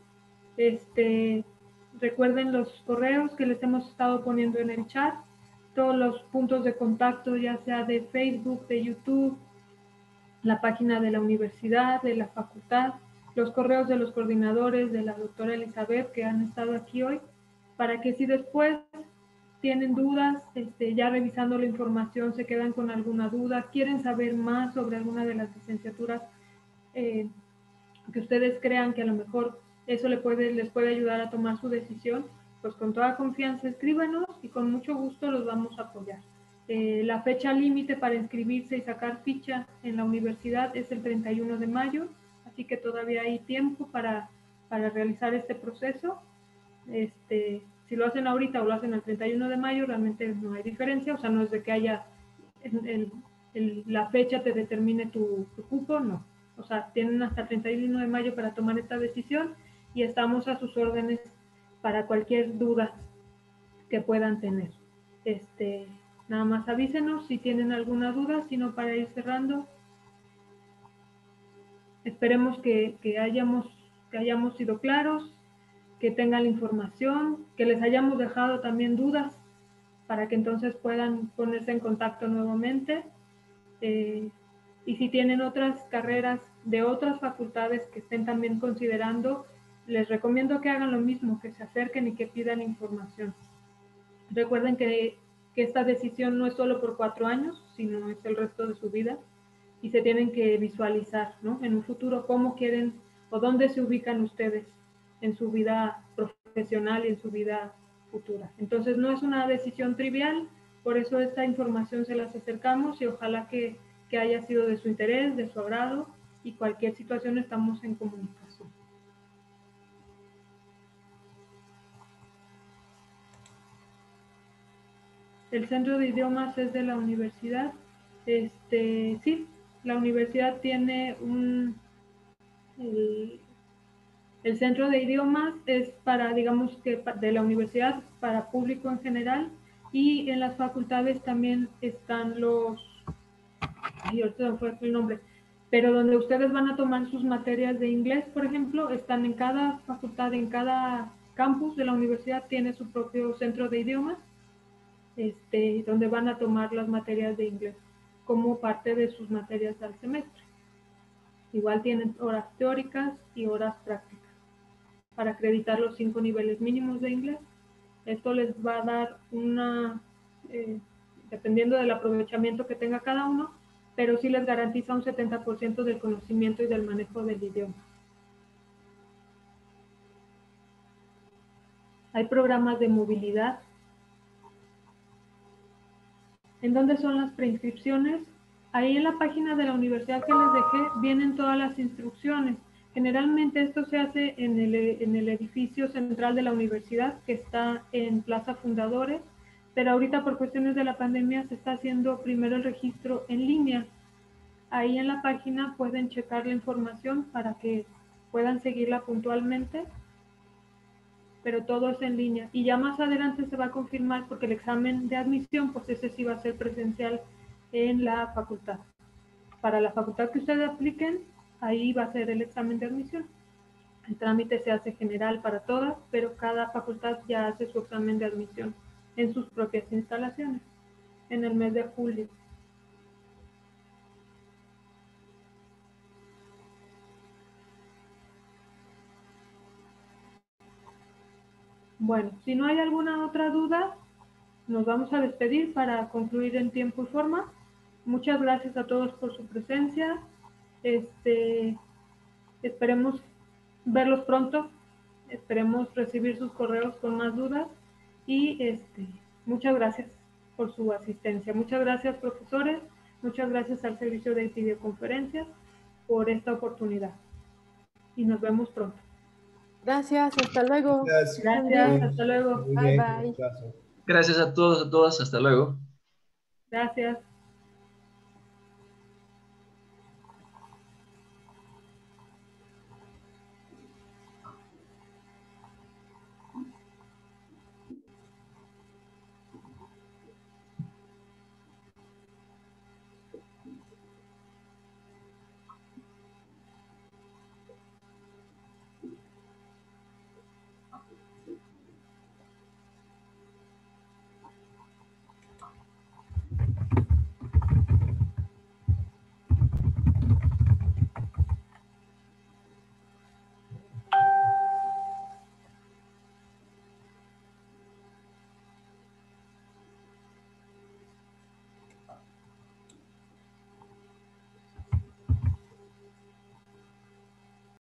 Recuerden los correos que les hemos estado poniendo en el chat, todos los puntos de contacto, ya sea de Facebook, de YouTube, la página de la universidad, de la facultad, los correos de los coordinadores, de la doctora Elizabeth, que han estado aquí hoy, para que si después tienen dudas, ya revisando la información, se quedan con alguna duda, quieren saber más sobre alguna de las licenciaturas que ustedes crean que a lo mejor eso les puede ayudar a tomar su decisión, pues con toda confianza escríbanos y con mucho gusto los vamos a apoyar. La fecha límite para inscribirse y sacar ficha en la universidad es el 31 de mayo, así que todavía hay tiempo para realizar este proceso. Si lo hacen ahorita o lo hacen el 31 de mayo, realmente no hay diferencia, o sea, no es de que haya la fecha te determine tu cupo, no. O sea, tienen hasta el 31 de mayo para tomar esta decisión y estamos a sus órdenes para cualquier duda que puedan tener. Nada más avísenos si tienen alguna duda, sino para ir cerrando. Esperemos que hayamos sido claros, que tengan la información, que les hayamos dejado también dudas para que entonces puedan ponerse en contacto nuevamente. Y si tienen otras carreras de otras facultades que estén también considerando, les recomiendo que hagan lo mismo, que se acerquen y que pidan información. Recuerden que esta decisión no es solo por 4 años, sino es el resto de su vida y se tienen que visualizar, ¿no? En un futuro cómo quieren o dónde se ubican ustedes en su vida profesional y en su vida futura. Entonces no es una decisión trivial, por eso esta información se las acercamos y ojalá que haya sido de su interés, de su agrado, y cualquier situación estamos en comunicación. El centro de idiomas es de la universidad. Sí, la universidad tiene el centro de idiomas es para, digamos que de la universidad, para público en general, y en las facultades también están ahorita fue el nombre, pero donde ustedes van a tomar sus materias de inglés, por ejemplo, están en cada facultad, en cada campus de la universidad tiene su propio centro de idiomas, donde van a tomar las materias de inglés como parte de sus materias al semestre. Igual tienen horas teóricas y horas prácticas para acreditar los 5 niveles mínimos de inglés. Esto les va a dar dependiendo del aprovechamiento que tenga cada uno, pero sí les garantiza un 70% del conocimiento y del manejo del idioma. Hay programas de movilidad. ¿En dónde son las preinscripciones? Ahí en la página de la universidad que les dejé vienen todas las instrucciones. Generalmente esto se hace en el edificio central de la universidad, que está en Plaza Fundadores, pero ahorita por cuestiones de la pandemia se está haciendo primero el registro en línea. Ahí en la página pueden checar la información para que puedan seguirla puntualmente, pero todo es en línea. Y ya más adelante se va a confirmar porque el examen de admisión, pues ese sí va a ser presencial en la facultad. Para la facultad que ustedes apliquen, ahí va a ser el examen de admisión. El trámite se hace general para todas, pero cada facultad ya hace su examen de admisión en sus propias instalaciones en el mes de julio. Bueno, si no hay alguna otra duda, nos vamos a despedir para concluir en tiempo y forma. Muchas gracias a todos por su presencia. Esperemos verlos pronto. Esperemos recibir sus correos con más dudas. Y muchas gracias por su asistencia. Muchas gracias, profesores. Muchas gracias al servicio de videoconferencias por esta oportunidad. Y nos vemos pronto. Gracias, hasta luego. Gracias, hasta luego. Bye, bye. Gracias a todos, a todas, hasta luego. Gracias.